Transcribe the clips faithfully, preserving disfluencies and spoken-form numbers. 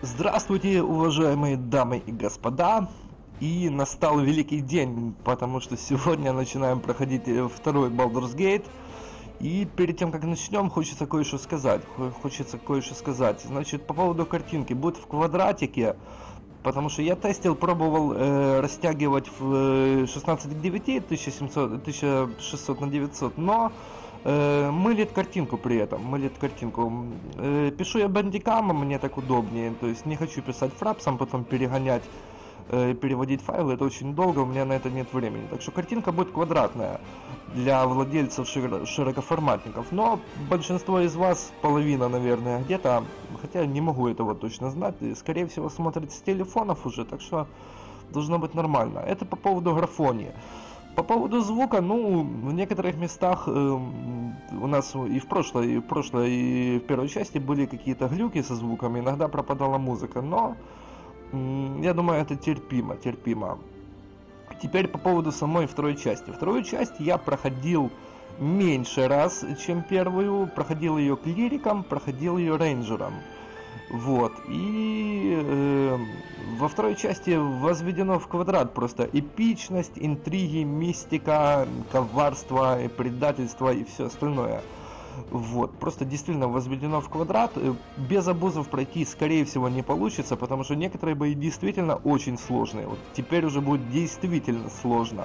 Здравствуйте, уважаемые дамы и господа! И настал великий день, потому что сегодня начинаем проходить второй Baldur's Gate. И перед тем, как начнем, хочется кое-что сказать. Хочется кое-что сказать. Значит, по поводу картинки. Будет в квадратике, потому что я тестил, пробовал э, растягивать в шестнадцать к девяти, тысяча семьсот, тысяча шестьсот на девятьсот, но э, мылит картинку при этом, мылит картинку. Э, пишу я бандикамом, мне так удобнее, то есть не хочу писать фрапсом, потом перегонять, э, переводить файлы, это очень долго, у меня на это нет времени. Так что картинка будет квадратная для владельцев широ- широкоформатников, но большинство из вас, половина, наверное, где-то, хотя не могу этого точно знать, скорее всего смотрит с телефонов уже, так что должно быть нормально. Это по поводу графонии. По поводу звука, ну, в некоторых местах э, у нас и в прошлой, и в прошлой, и в первой части были какие-то глюки со звуками, иногда пропадала музыка, но э, я думаю, это терпимо, терпимо. Теперь по поводу самой второй части. Вторую часть я проходил меньше раз, чем первую, проходил ее клириком, проходил ее рейнджером. Вот, и э, во второй части возведено в квадрат просто эпичность, интриги, мистика, коварство, предательство и все остальное. Вот, просто действительно возведено в квадрат. Без абузов пройти, скорее всего, не получится, потому что некоторые бои действительно очень сложные. Вот теперь уже будет действительно сложно.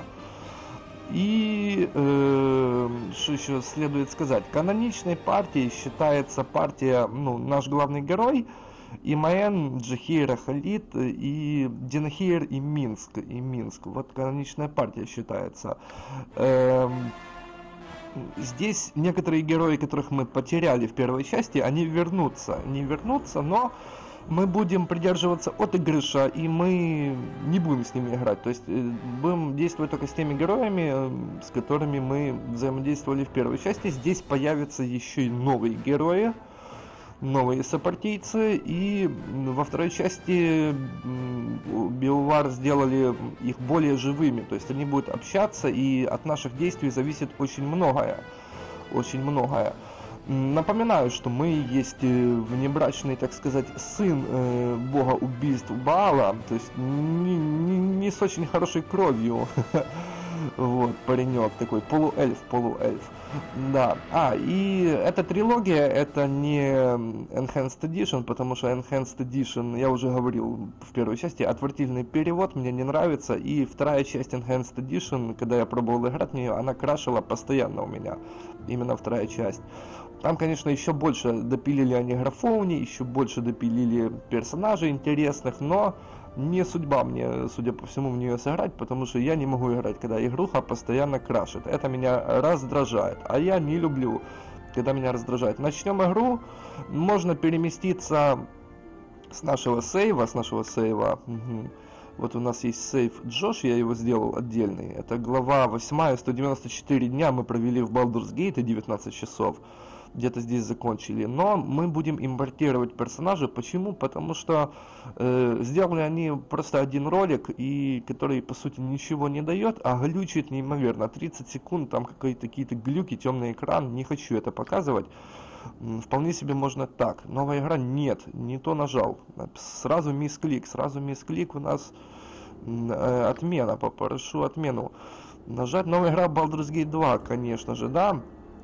И э, что еще следует сказать? Каноничной партией считается партия, ну, наш главный герой, Имаэн, Джахейр, Халид и Динахейр и Минск. И Минск. Вот каноничная партия считается. Э, здесь некоторые герои, которых мы потеряли в первой части, они вернутся. Не вернутся, но мы будем придерживаться отыгрыша, и мы не будем с ними играть. То есть будем действовать только с теми героями, с которыми мы взаимодействовали в первой части. Здесь появятся еще и новые герои, новые сопартийцы, и во второй части BioWare сделали их более живыми. То есть они будут общаться, и от наших действий зависит очень многое. Очень многое. Напоминаю, что мы есть внебрачный, так сказать, сын э, бога убийств Баала, то есть не, не, не с очень хорошей кровью. Вот, паренек такой, полуэльф, полуэльф. Да. А, и эта трилогия, это не Enhanced Edition, потому что Enhanced Edition, я уже говорил в первой части, отвратительный перевод, мне не нравится. И вторая часть Enhanced Edition, когда я пробовал играть в нее, она крашила постоянно у меня. Именно вторая часть. Там, конечно, еще больше допилили они графони, еще больше допилили персонажей интересных, но не судьба мне, судя по всему, в нее сыграть, потому что я не могу играть, когда игруха постоянно крашит. Это меня раздражает, а я не люблю, когда меня раздражает. Начнем игру, можно переместиться с нашего сейва, с нашего сейва. Угу. Вот у нас есть сейв Джош, я его сделал отдельный. Это глава восьмая, сто девяносто четыре дня мы провели в Baldur's Gate, девятнадцать часов. Где-то здесь закончили. Но мы будем импортировать персонажа. Почему? Потому что э, сделали они просто один ролик, и который по сути ничего не дает, а глючит неимоверно. тридцать секунд, там какие-то глюки, темный экран. Не хочу это показывать. Вполне себе можно так. Новая игра? Нет, не то нажал. Сразу мисклик, сразу мисклик у нас э, отмена. Попрошу отмену. Нажать новая игра Baldur's Gate два, конечно же, да.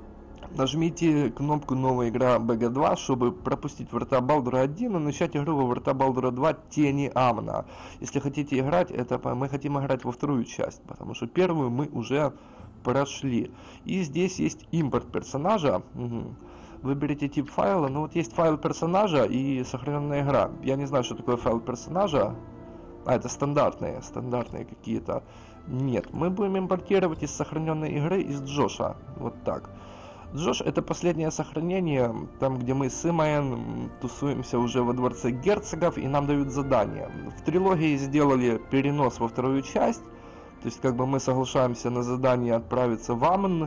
Нажмите кнопку «Новая игра би джи два», чтобы пропустить Врата Балдура один и начать игру во Врата Балдура два Тени Амна. Если хотите играть, это мы хотим играть во вторую часть, потому что первую мы уже прошли. И здесь есть импорт персонажа. Угу. Выберите тип файла. Ну вот есть файл персонажа и сохраненная игра. Я не знаю, что такое файл персонажа. А, это стандартные, стандартные какие-то. Нет, мы будем импортировать из сохраненной игры из Джоша. Вот так. Джош — это последнее сохранение, там где мы с Имаэн тусуемся уже во дворце герцогов и нам дают задание. В трилогии сделали перенос во вторую часть, то есть как бы мы соглашаемся на задание отправиться в Амн,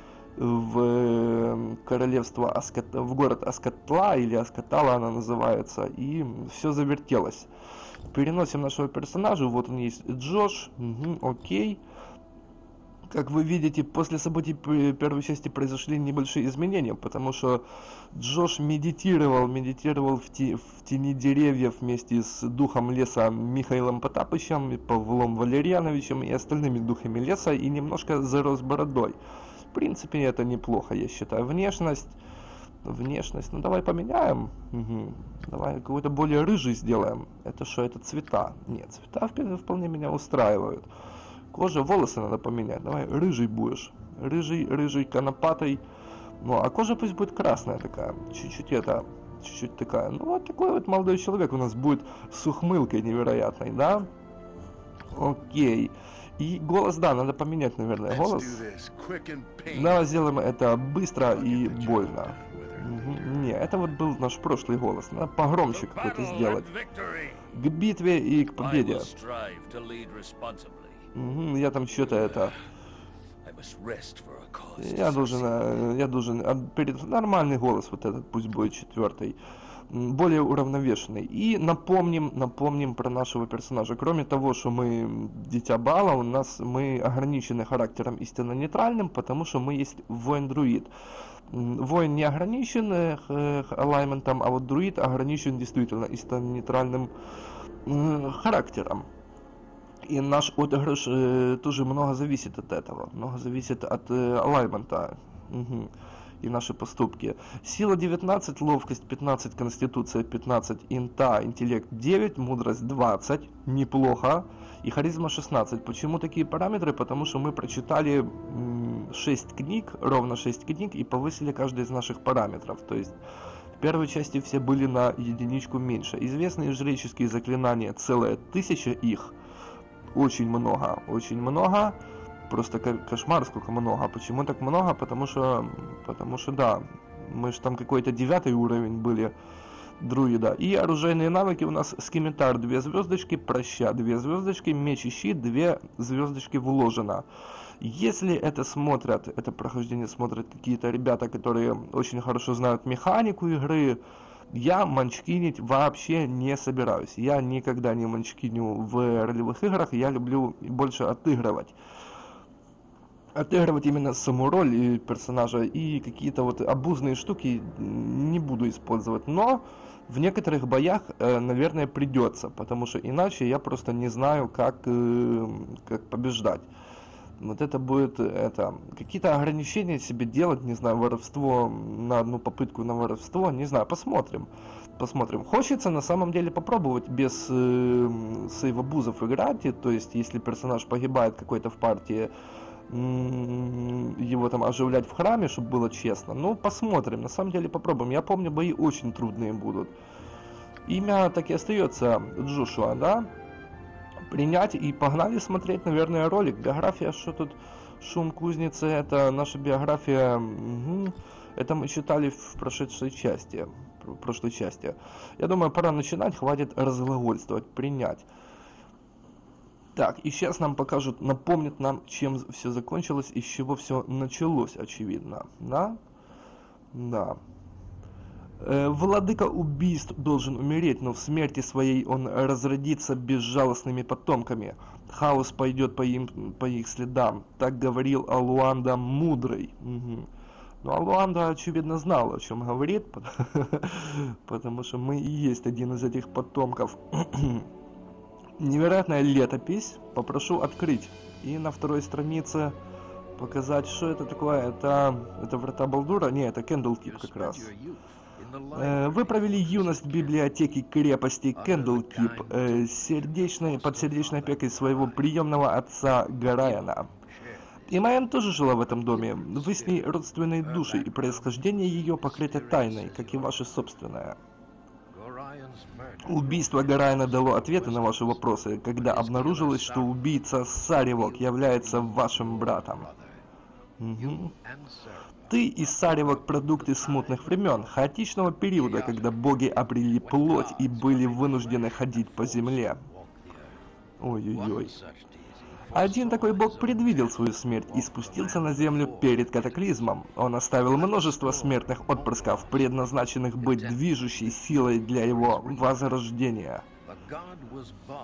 в королевство Аскат... в город Аскатла, или Аскатала она называется, и все завертелось. Переносим нашего персонажа, вот он есть Джош, угу, окей. Как вы видите, после событий первой части произошли небольшие изменения, потому что Джош медитировал, медитировал в, те, в тени деревьев вместе с духом леса Михаилом Потапычем, Павлом Валерьяновичем и остальными духами леса, и немножко зарос бородой. В принципе, это неплохо, я считаю. Внешность, внешность, ну давай поменяем, угу. Давай какой-то более рыжий сделаем. Это что, это цвета? Нет, цвета вполне меня устраивают. Кожа, волосы надо поменять. Давай, рыжий будешь. Рыжий, рыжий, конопатый. Ну, а кожа пусть будет красная такая. Чуть-чуть это, чуть-чуть такая. Ну, вот такой вот молодой человек у нас будет с ухмылкой невероятной, да? Окей. И голос, да, надо поменять, наверное, голос. Давай сделаем это быстро и больно. Угу. Не, это вот был наш прошлый голос. Надо погромче какой-то сделать. К битве и к победе. Угу, я там что-то это... Я должен, я должен, перед нормальный голос вот этот, пусть будет четвертый, более уравновешенный. И напомним, напомним про нашего персонажа. Кроме того, что мы дитя Бала, у нас мы ограничены характером истинно нейтральным, потому что мы есть воин-друид. Воин не ограничен э, алайментом, а вот друид ограничен действительно истинно нейтральным э, характером. И наш отыгрыш э, тоже много зависит от этого, много зависит от э, алаймента, угу. И наши поступки. Сила девятнадцать, ловкость пятнадцать, конституция пятнадцать, инта, интеллект девять, мудрость двадцать, неплохо, и харизма шестнадцать. Почему такие параметры? Потому что мы прочитали м, шесть книг, ровно шесть книг, и повысили каждый из наших параметров. То есть в первой части все были на единичку меньше. Известные жреческие заклинания, целая тысяча их. Очень много, очень много, просто кошмар, сколько много. Почему так много? Потому что, потому что да, мы же там какой-то девятый уровень были друида. И оружейные навыки у нас скимитар две звездочки, проща две звездочки, меч и щит две звездочки вложено. Если это смотрят, это прохождение смотрят какие-то ребята, которые очень хорошо знают механику игры, я манчкинить вообще не собираюсь. Я никогда не манчкиню в ролевых играх, я люблю больше отыгрывать. Отыгрывать именно саму роль персонажа, и какие-то вот обузные штуки не буду использовать. Но в некоторых боях, наверное, придется, потому что иначе я просто не знаю, как, как побеждать. Вот это будет, это, какие-то ограничения себе делать, не знаю, воровство, на одну попытку на воровство, не знаю, посмотрим, посмотрим. Хочется на самом деле попробовать без э, сейв-абузов играть, то есть если персонаж погибает какой-то в партии, его там оживлять в храме, чтобы было честно. Ну, посмотрим, на самом деле попробуем. Я помню, бои очень трудные будут. Имя так и остается Джошуа, да? Принять и погнали смотреть, наверное, ролик. Биография, что тут шум кузницы, это наша биография, угу. Это мы читали в прошедшей части, в прошлой части. Я думаю, пора начинать, хватит разглагольствовать, принять. Так, и сейчас нам покажут, напомнят нам, чем все закончилось, и с чего все началось, очевидно, да? Да. Владыка убийств должен умереть, но в смерти своей он разродится безжалостными потомками. Хаос пойдет по, им, по их следам. Так говорил Алуанда Мудрый. Угу. Ну, Алуанда, очевидно, знал, о чем говорит, потому что мы и есть один из этих потомков. Невероятная летопись. Попрошу открыть. И на второй странице показать, что это такое. Это, это врата Балдура? Не, это Кендлкип как раз. Вы провели юность в библиотеке крепости Кендлкип э, сердечной, под сердечной опекой своего приемного отца Гараяна. И Майен тоже жила в этом доме. Вы с ней родственные души, и происхождение ее покрыто тайной, как и ваше собственное. Убийство Гараяна дало ответы на ваши вопросы, когда обнаружилось, что убийца Саривок является вашим братом. Угу. Ты и Саривок — продукты смутных времен, хаотичного периода, когда боги обрели плоть и были вынуждены ходить по земле. Ой-ой-ой. Один такой бог предвидел свою смерть и спустился на землю перед катаклизмом. Он оставил множество смертных отпрысков, предназначенных быть движущей силой для его возрождения.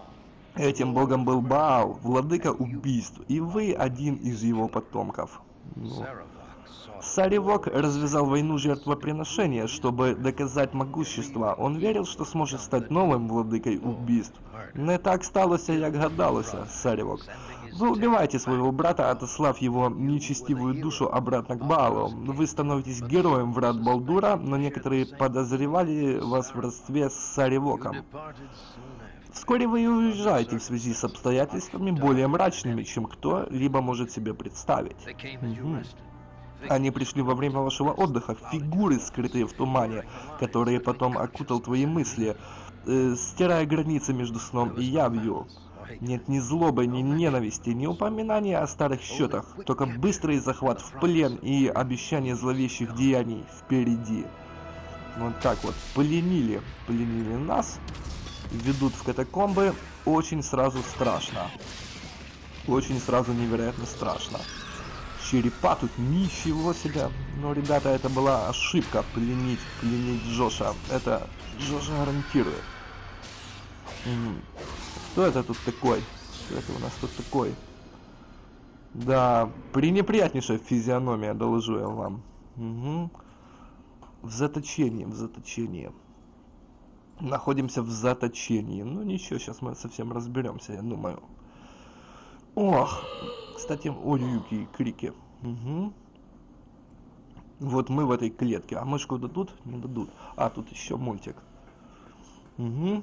Этим богом был Баал, владыка убийств, и вы один из его потомков. Ну. Саривок развязал войну жертвоприношения, чтобы доказать могущество. Он верил, что сможет стать новым владыкой убийств. Не так сталося, як гадалося, Саривок. Вы убиваете своего брата, отослав его нечестивую душу обратно к Баалу. Вы становитесь героем врат Балдура, но некоторые подозревали вас в родстве с Саривоком. Вскоре вы уезжаете в связи с обстоятельствами более мрачными, чем кто-либо может себе представить. Угу. Они пришли во время вашего отдыха, фигуры, скрытые в тумане, которые потом окутал твои мысли, э, стирая границы между сном и явью. Нет ни злобы, ни ненависти, ни упоминания о старых счетах, только быстрый захват в плен и обещание зловещих деяний впереди. Вот так вот, пленили, пленили нас, ведут в катакомбы, очень сразу страшно. Очень сразу невероятно страшно. Черепа тут, ничего себе. Но, ребята, это была ошибка, пленить, пленить Джоша. Это Джоша гарантирует. Угу. Кто это тут такой? Кто это у нас тут такой? Да, пренеприятнейшая физиономия, доложу я вам. Угу. В заточении, в заточении. Находимся в заточении. Ну ничего, сейчас мы совсем разберемся, я думаю. Ох, кстати, ой, какие крики. Угу. Вот мы в этой клетке. А мышку дадут? Не дадут. А, тут еще мультик. Угу.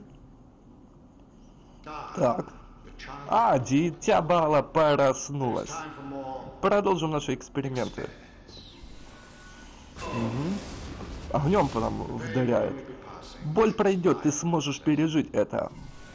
Так. А, дитя Баала проснулась. Продолжим наши эксперименты. Угу. Огнем потом вдаряет. Боль пройдет, ты сможешь пережить это.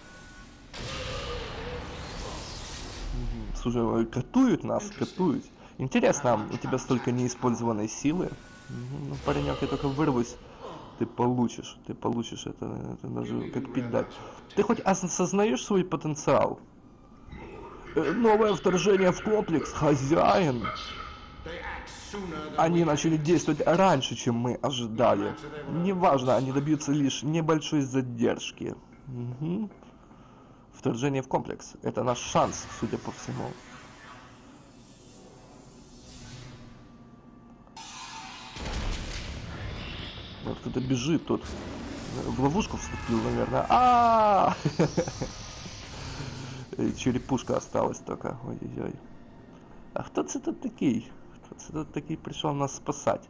Угу. Слушай, катуют нас, катуют. Интересно, у тебя столько неиспользованной силы? Угу. Ну, паренек, я только вырвусь. Ты получишь, ты получишь это, это даже как пить дать. Ты хоть осознаешь свой потенциал? Э, новое вторжение в комплекс, хозяин. Они начали действовать раньше, чем мы ожидали. Неважно, они добьются лишь небольшой задержки. Угу. Вторжение в комплекс. Это наш шанс, судя по всему. Вот кто-то бежит тут. В ловушку вступил, наверное. А, черепушка осталась только. Ой-ой-ой. А кто это тут такой? Кто тут такой пришел нас спасать?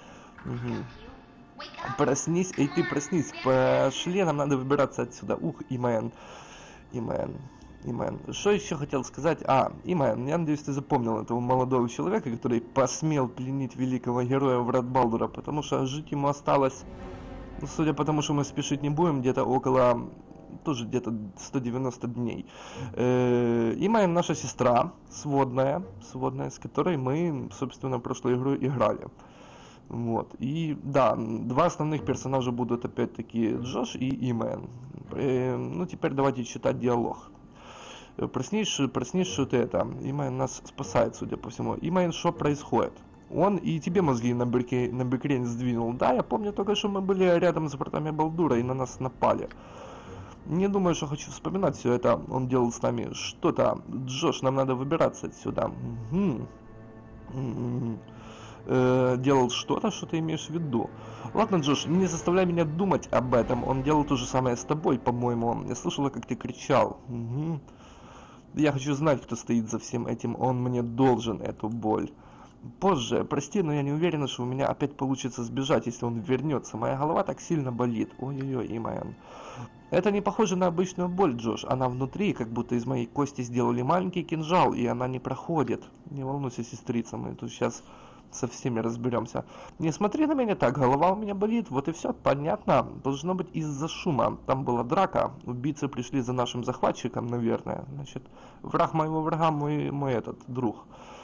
Угу. Проснись, эй ты проснись. Пошли, нам надо выбираться отсюда. Ух, Имен. Имен. Имен. Что еще хотел сказать? А, Имен, я надеюсь, ты запомнил этого молодого человека, который посмел пленить великого героя врат Балдура, потому что жить ему осталось, ну, судя по тому, что мы спешить не будем, где-то около, тоже где-то сто девяносто дней. Э-э, Имен наша сестра, сводная, сводная, с которой мы, собственно, прошлую игру играли. Вот. И да, два основных персонажа будут опять-таки Джош и Имен. Э-э, ну, теперь давайте читать диалог. Проснись, проснись, что ты это. Имайн нас спасает, судя по всему. Имайн, что происходит? Он и тебе мозги на, брике, на бекрень сдвинул. Да, я помню только, что мы были рядом с вратами Балдура и на нас напали. Не думаю, что хочу вспоминать все это. Он делал с нами что-то. Джош, нам надо выбираться отсюда. Угу. Угу. Э, делал что-то, что ты имеешь в виду. Ладно, Джош, не заставляй меня думать об этом. Он делал то же самое с тобой, по-моему. Я слышала, как ты кричал. Угу. Я хочу знать, кто стоит за всем этим. Он мне должен эту боль. Позже, прости, но я не уверена, что у меня опять получится сбежать, если он вернется. Моя голова так сильно болит. Ой-ой-ой, Имэн. Это не похоже на обычную боль, Джош. Она внутри, как будто из моей кости сделали маленький кинжал, и она не проходит. Не волнуйся, сестрица, мы тут сейчас со всеми разберемся. Не смотри на меня так, голова у меня болит, вот и все, понятно. Должно быть из-за шума. Там была драка, убийцы пришли за нашим захватчиком, наверное. Значит, враг моего врага, мой, мой этот, друг.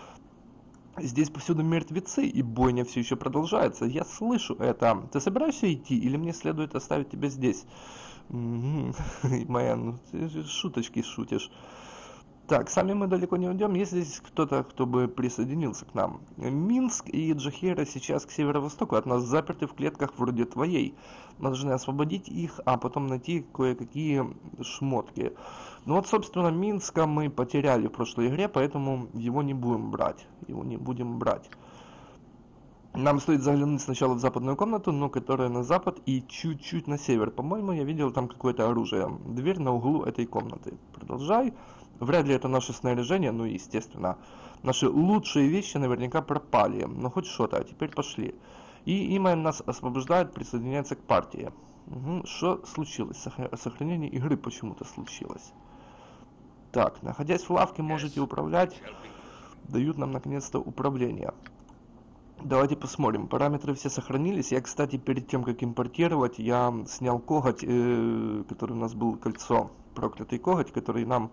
Здесь повсюду мертвецы, и бойня все еще продолжается. Я слышу это. Ты собираешься идти, или мне следует оставить тебя здесь? Моя, ну ты же шуточки шутишь. Так, сами мы далеко не уйдем. Есть здесь кто-то, кто бы присоединился к нам. Минск и Джохера сейчас к северо-востоку от нас заперты в клетках вроде твоей. Мы должны освободить их, а потом найти кое-какие шмотки. Ну вот, собственно, Минска мы потеряли в прошлой игре, поэтому его не будем брать. Его не будем брать. Нам стоит заглянуть сначала в западную комнату, но которая на запад и чуть-чуть на север. По-моему, я видел там какое-то оружие. Дверь на углу этой комнаты. Продолжай. Вряд ли это наше снаряжение, ну естественно. Наши лучшие вещи наверняка пропали. Но хоть что-то, а теперь пошли. И Имэн нас освобождает, присоединяется к партии. Угу. Что случилось? Сохранение игры почему-то случилось. Так, находясь в лавке, можете управлять. Дают нам наконец-то управление. Давайте посмотрим. Параметры все сохранились. Я, кстати, перед тем, как импортировать, я снял коготь, э, который у нас был кольцо. Проклятый коготь, который нам...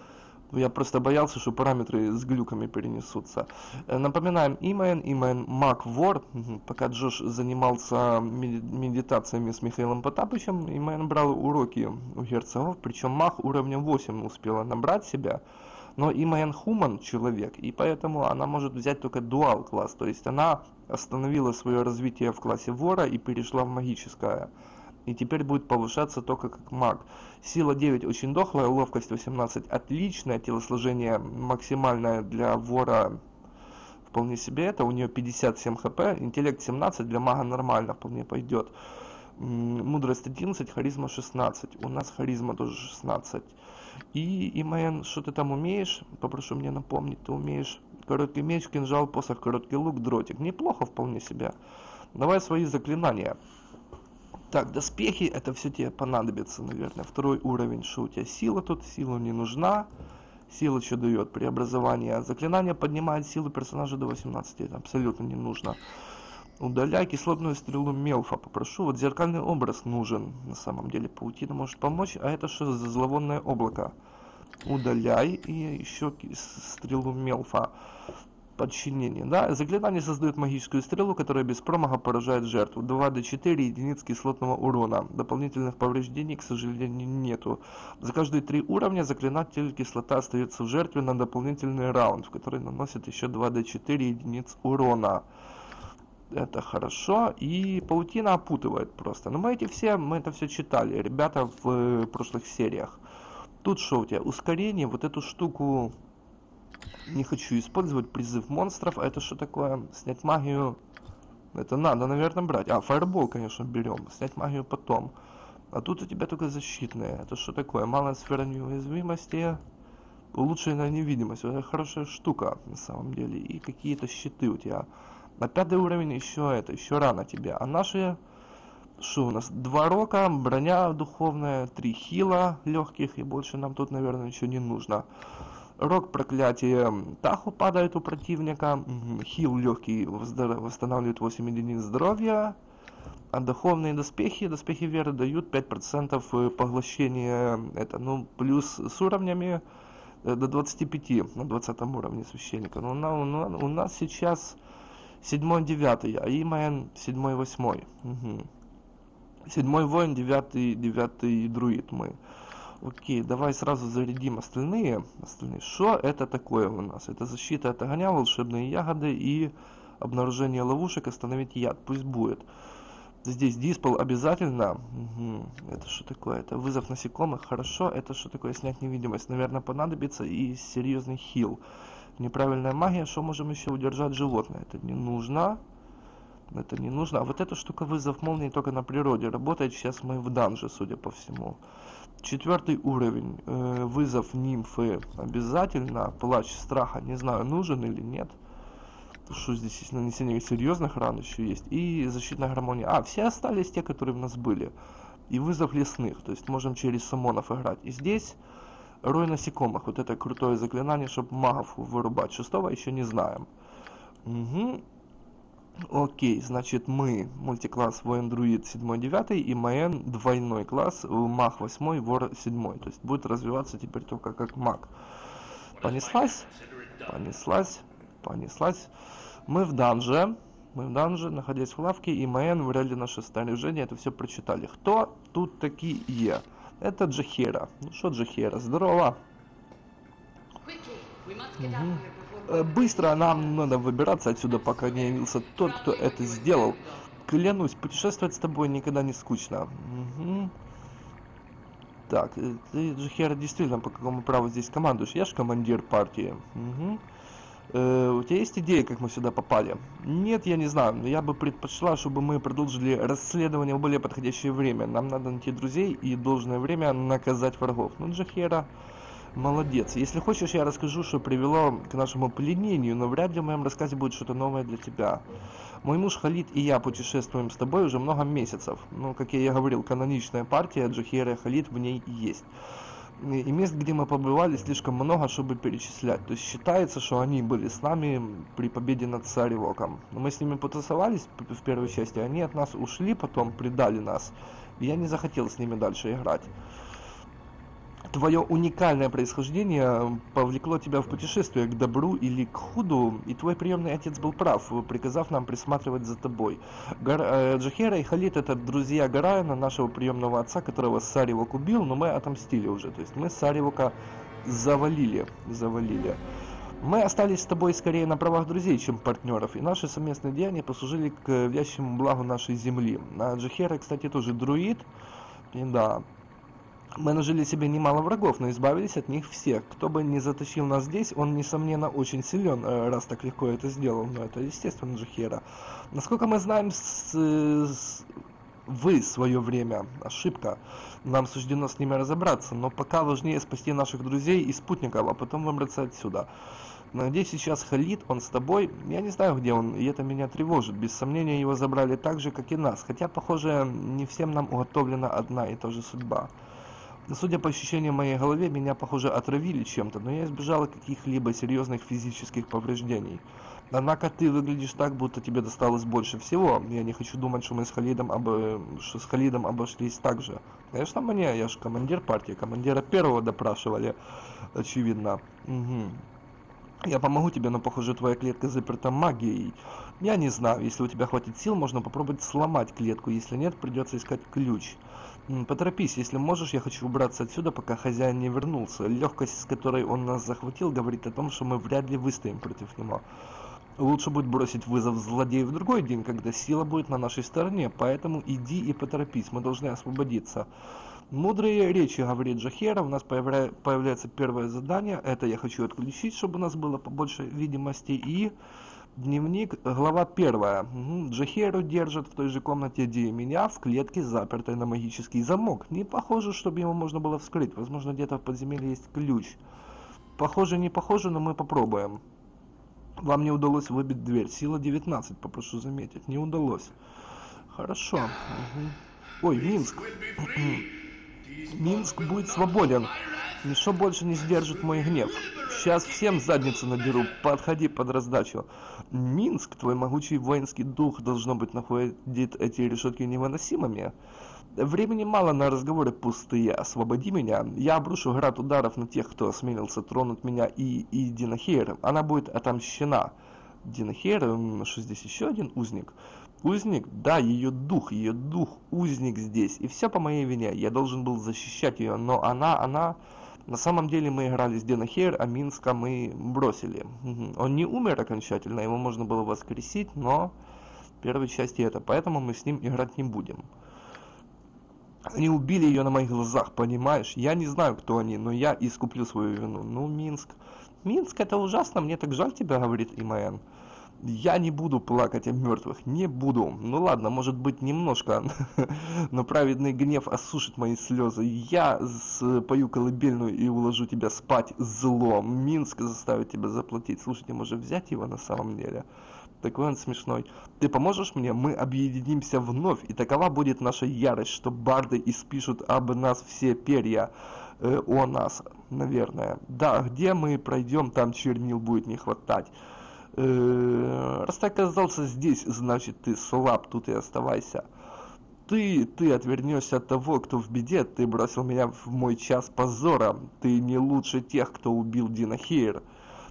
Я просто боялся, что параметры с глюками перенесутся. Э, напоминаем, Имэн, Имэн Маг Вор. Пока Джош занимался медитациями с Михаилом Потапычем, Имэн брал уроки у герцогов. Причем Маг уровня восемь успела набрать себя. Но Имэн Хуман человек, и поэтому она может взять только дуал класс, то есть она остановила свое развитие в классе вора и перешла в магическое. И теперь будет повышаться только как маг. Сила девять очень дохлая, ловкость восемнадцать отличная, телосложение максимальное для вора вполне себе это, у нее пятьдесят семь хп, интеллект семнадцать, для мага нормально вполне пойдет. Мудрость одиннадцать, харизма шестнадцать, у нас харизма тоже шестнадцать. И, Имэн, что ты там умеешь? Попрошу мне напомнить, ты умеешь короткий меч, кинжал, посох, короткий лук, дротик. Неплохо вполне себя. Давай свои заклинания. Так, доспехи, это все тебе понадобится, наверное. Второй уровень, что у тебя сила тут? Сила не нужна. Сила что дает? Преобразование. Заклинание поднимает силу персонажа до восемнадцати. Это абсолютно не нужно. Удаляй кислотную стрелу Мелфа. Попрошу, вот зеркальный образ нужен. На самом деле паутина может помочь. А это что за зловонное облако? Удаляй. И еще стрелу Мелфа. Подчинение. Да? Заклинание создает магическую стрелу, которая без промаха поражает жертву. два дэ четыре единиц кислотного урона. Дополнительных повреждений, к сожалению, нету. За каждые три уровня заклинатель кислота остается в жертве на дополнительный раунд, в который наносит еще два дэ четыре единиц урона. Это хорошо, и паутина опутывает просто. Но мы эти все, мы это все читали, ребята, в э, прошлых сериях. Тут что у тебя? Ускорение, вот эту штуку не хочу использовать, призыв монстров. А это что такое? Снять магию, это надо, наверное, брать. А, фаербол, конечно, берем, снять магию потом. А тут у тебя только защитные. Это что такое? Малая сфера неуязвимости, улучшенная невидимость. Это хорошая штука, на самом деле. И какие-то щиты у тебя. На пятый уровень еще это, еще рано тебе. А наши, что у нас? Два рока, броня духовная, три хила легких, и больше нам тут, наверное, ничего не нужно. Рок проклятие Таху падает у противника. Хил легкий восстанавливает восемь единиц здоровья. А духовные доспехи, доспехи веры дают пять процентов поглощения. Это, ну, плюс с уровнями до двадцати пяти на двадцатом уровне священника. Но у, у нас сейчас седьмой, девятый, а Имэн седьмой, восьмой. Угу. Седьмой воин, девятый, девятый друид мы. Окей, давай сразу зарядим остальные. Остальные. Что это такое у нас? Это защита от огня, волшебные ягоды и обнаружение ловушек, остановить яд. Пусть будет. Здесь диспел обязательно. Угу. Это что такое? Это вызов насекомых. Хорошо. Это что такое? Снять невидимость. Наверное, понадобится и серьезный хил. Неправильная магия. Что можем еще удержать животное? Это не нужно. Это не нужно. А вот эта штука вызов молнии только на природе работает. Сейчас мы в данже, судя по всему. Четвертый уровень. Э, вызов нимфы обязательно. Плач страха. Не знаю, нужен или нет. Что здесь есть? Нанесение серьезных ран еще есть. И защитная гармония. А, все остались те, которые у нас были. И вызов лесных. То есть можем через самонов играть. И здесь рой насекомых. Вот это крутое заклинание, чтобы магов вырубать. Шестого еще не знаем. Угу. Окей, значит мы мультикласс воин-друид седьмой, девятый и Мэн двойной класс, маг восьмой, вор седьмой. То есть будет развиваться теперь только как маг. Понеслась? Понеслась? Понеслась. Мы в данже. Мы в данже, находясь в лавке, и Мэн вряд ли наше снаряжение, это все прочитали. Кто тут такие? Это Джохера. Ну что, Джохера, здорово. Мгм. Э, Быстро нам надо выбираться отсюда, пока не явился тот, кто это сделал. Клянусь, путешествовать с тобой никогда не скучно. Мгм. Так, э, ты, Джихера, действительно, по какому праву здесь командуешь? Я ж командир партии. Мгм. Э, у тебя есть идея, как мы сюда попали? Нет, я не знаю. Но я бы предпочла, чтобы мы продолжили расследование в более подходящее время. Нам надо найти друзей и должное время наказать врагов. Ну, Джахера, молодец. Если хочешь, я расскажу, что привело к нашему пленению, но вряд ли в моем рассказе будет что-то новое для тебя. Мой муж Халид и я путешествуем с тобой уже много месяцев. Ну, как я и говорил, каноничная партия Джахера и Халид в ней есть. И мест, где мы побывали, слишком много, чтобы перечислять. То есть считается, что они были с нами при победе над Саривоком. Мы с ними потусовались в первой части, они от нас ушли, потом предали нас. И я не захотел с ними дальше играть. Твое уникальное происхождение повлекло тебя в путешествие к добру или к худу, и твой приемный отец был прав, приказав нам присматривать за тобой. Гар... э, Джахера и Халид — это друзья Гарайана, нашего приемного отца, которого Саривок убил, но мы отомстили уже. То есть мы Саривока завалили, завалили. Мы остались с тобой скорее на правах друзей, чем партнеров, и наши совместные деяния послужили к вящему благу нашей земли. А Джахера, кстати, тоже друид, и да... Мы нажили себе немало врагов, но избавились от них всех. Кто бы ни затащил нас здесь, он, несомненно, очень силен, раз так легко это сделал. Но это, естественно, Джахера. Насколько мы знаем, с, с, вы свое время. Ошибка. Нам суждено с ними разобраться, но пока важнее спасти наших друзей и спутников, а потом выбраться отсюда. Но где сейчас Халид? Он с тобой? Я не знаю, где он, и это меня тревожит. Без сомнения, его забрали так же, как и нас. Хотя, похоже, не всем нам уготовлена одна и та же судьба. Судя по ощущениям в моей голове, меня, похоже, отравили чем-то, но я избежала каких-либо серьезных физических повреждений. Однако ты выглядишь так, будто тебе досталось больше всего. Я не хочу думать, что мы с Халидом, об... что с Халидом обошлись так же. Конечно, мне, я же командир партии, командира первого допрашивали, очевидно. Угу. Я помогу тебе, но, похоже, твоя клетка заперта магией. Я не знаю, если у тебя хватит сил, можно попробовать сломать клетку, если нет, придется искать ключ. Поторопись, если можешь, я хочу убраться отсюда, пока хозяин не вернулся. Легкость, с которой он нас захватил, говорит о том, что мы вряд ли выстоим против него. Лучше будет бросить вызов злодею в другой день, когда сила будет на нашей стороне, поэтому иди и поторопись, мы должны освободиться. Мудрые речи, говорит Джахера, у нас появля... появляется первое задание, это я хочу отключить, чтобы у нас было побольше видимости, и... Дневник, глава первая. Угу. Джахеру держат в той же комнате, где и меня, в клетке, запертой на магический замок. Не похоже, чтобы его можно было вскрыть. Возможно, где-то в подземелье есть ключ. Похоже, не похоже, но мы попробуем. Вам не удалось выбить дверь. Сила девятнадцать, попрошу заметить. Не удалось. Хорошо. Угу. Ой, Минск. Минск будет свободен. Ничто больше не сдержит мой гнев. Сейчас всем задницу наберу. Подходи под раздачу. Минск, твой могучий воинский дух, должно быть, находит эти решетки невыносимыми. Времени мало на разговоры пустые. Освободи меня. Я обрушу град ударов на тех, кто осмелился тронуть меня и, и Динахейр. Она будет отомщена. Динахейр, что здесь еще один узник? Узник? Да, ее дух, ее дух, узник здесь. И все по моей вине. Я должен был защищать ее, но она, она... На самом деле мы играли с Динахейр, а Минска мы бросили. Угу. Он не умер окончательно, его можно было воскресить, но в первой части это. Поэтому мы с ним играть не будем. Они убили ее на моих глазах, понимаешь? Я не знаю, кто они, но я искуплю свою вину. Ну, Минск. Минск, это ужасно, мне так жаль тебя, говорит Имаэн. Я не буду плакать о мертвых, не буду. Ну ладно, может быть немножко, но праведный гнев осушит мои слезы. Я спою колыбельную и уложу тебя спать, зло. Минск заставит тебя заплатить. Слушайте, может взять его на самом деле? Такой он смешной. Ты поможешь мне? Мы объединимся вновь, и такова будет наша ярость, что барды испишут об нас все перья. Э, о нас, наверное. Да, где мы пройдем, там чернил будет не хватать. Раз ты оказался здесь, значит ты слаб, тут и оставайся. Ты, ты отвернешься от того, кто в беде, ты бросил меня в мой час позора. Ты не лучше тех, кто убил Динахейр.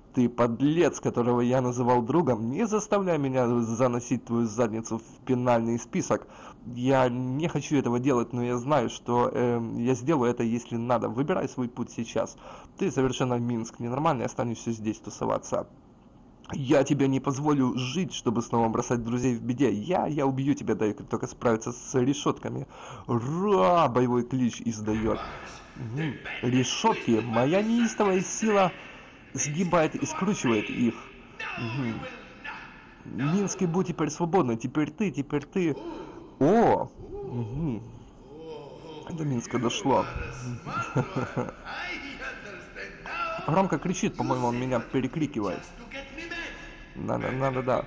Ты подлец, которого я называл другом, не заставляй меня заносить твою задницу в пенальный список. Я не хочу этого делать, но я знаю, что э, я сделаю это, если надо. Выбирай свой путь сейчас. Ты совершенно Минск ненормальный, останешься здесь тусоваться. Я тебе не позволю жить, чтобы снова бросать друзей в беде. Я, я убью тебя, дай только справиться с решетками. Ра! Боевой клич издает. Угу. Решетки. Моя неистовая сила сгибает и скручивает их. Угу. Минский будь теперь свободный. Теперь ты, теперь ты. О! Угу. До Минска дошло. Громко кричит, по-моему, он меня перекрикивает. Надо, надо, да.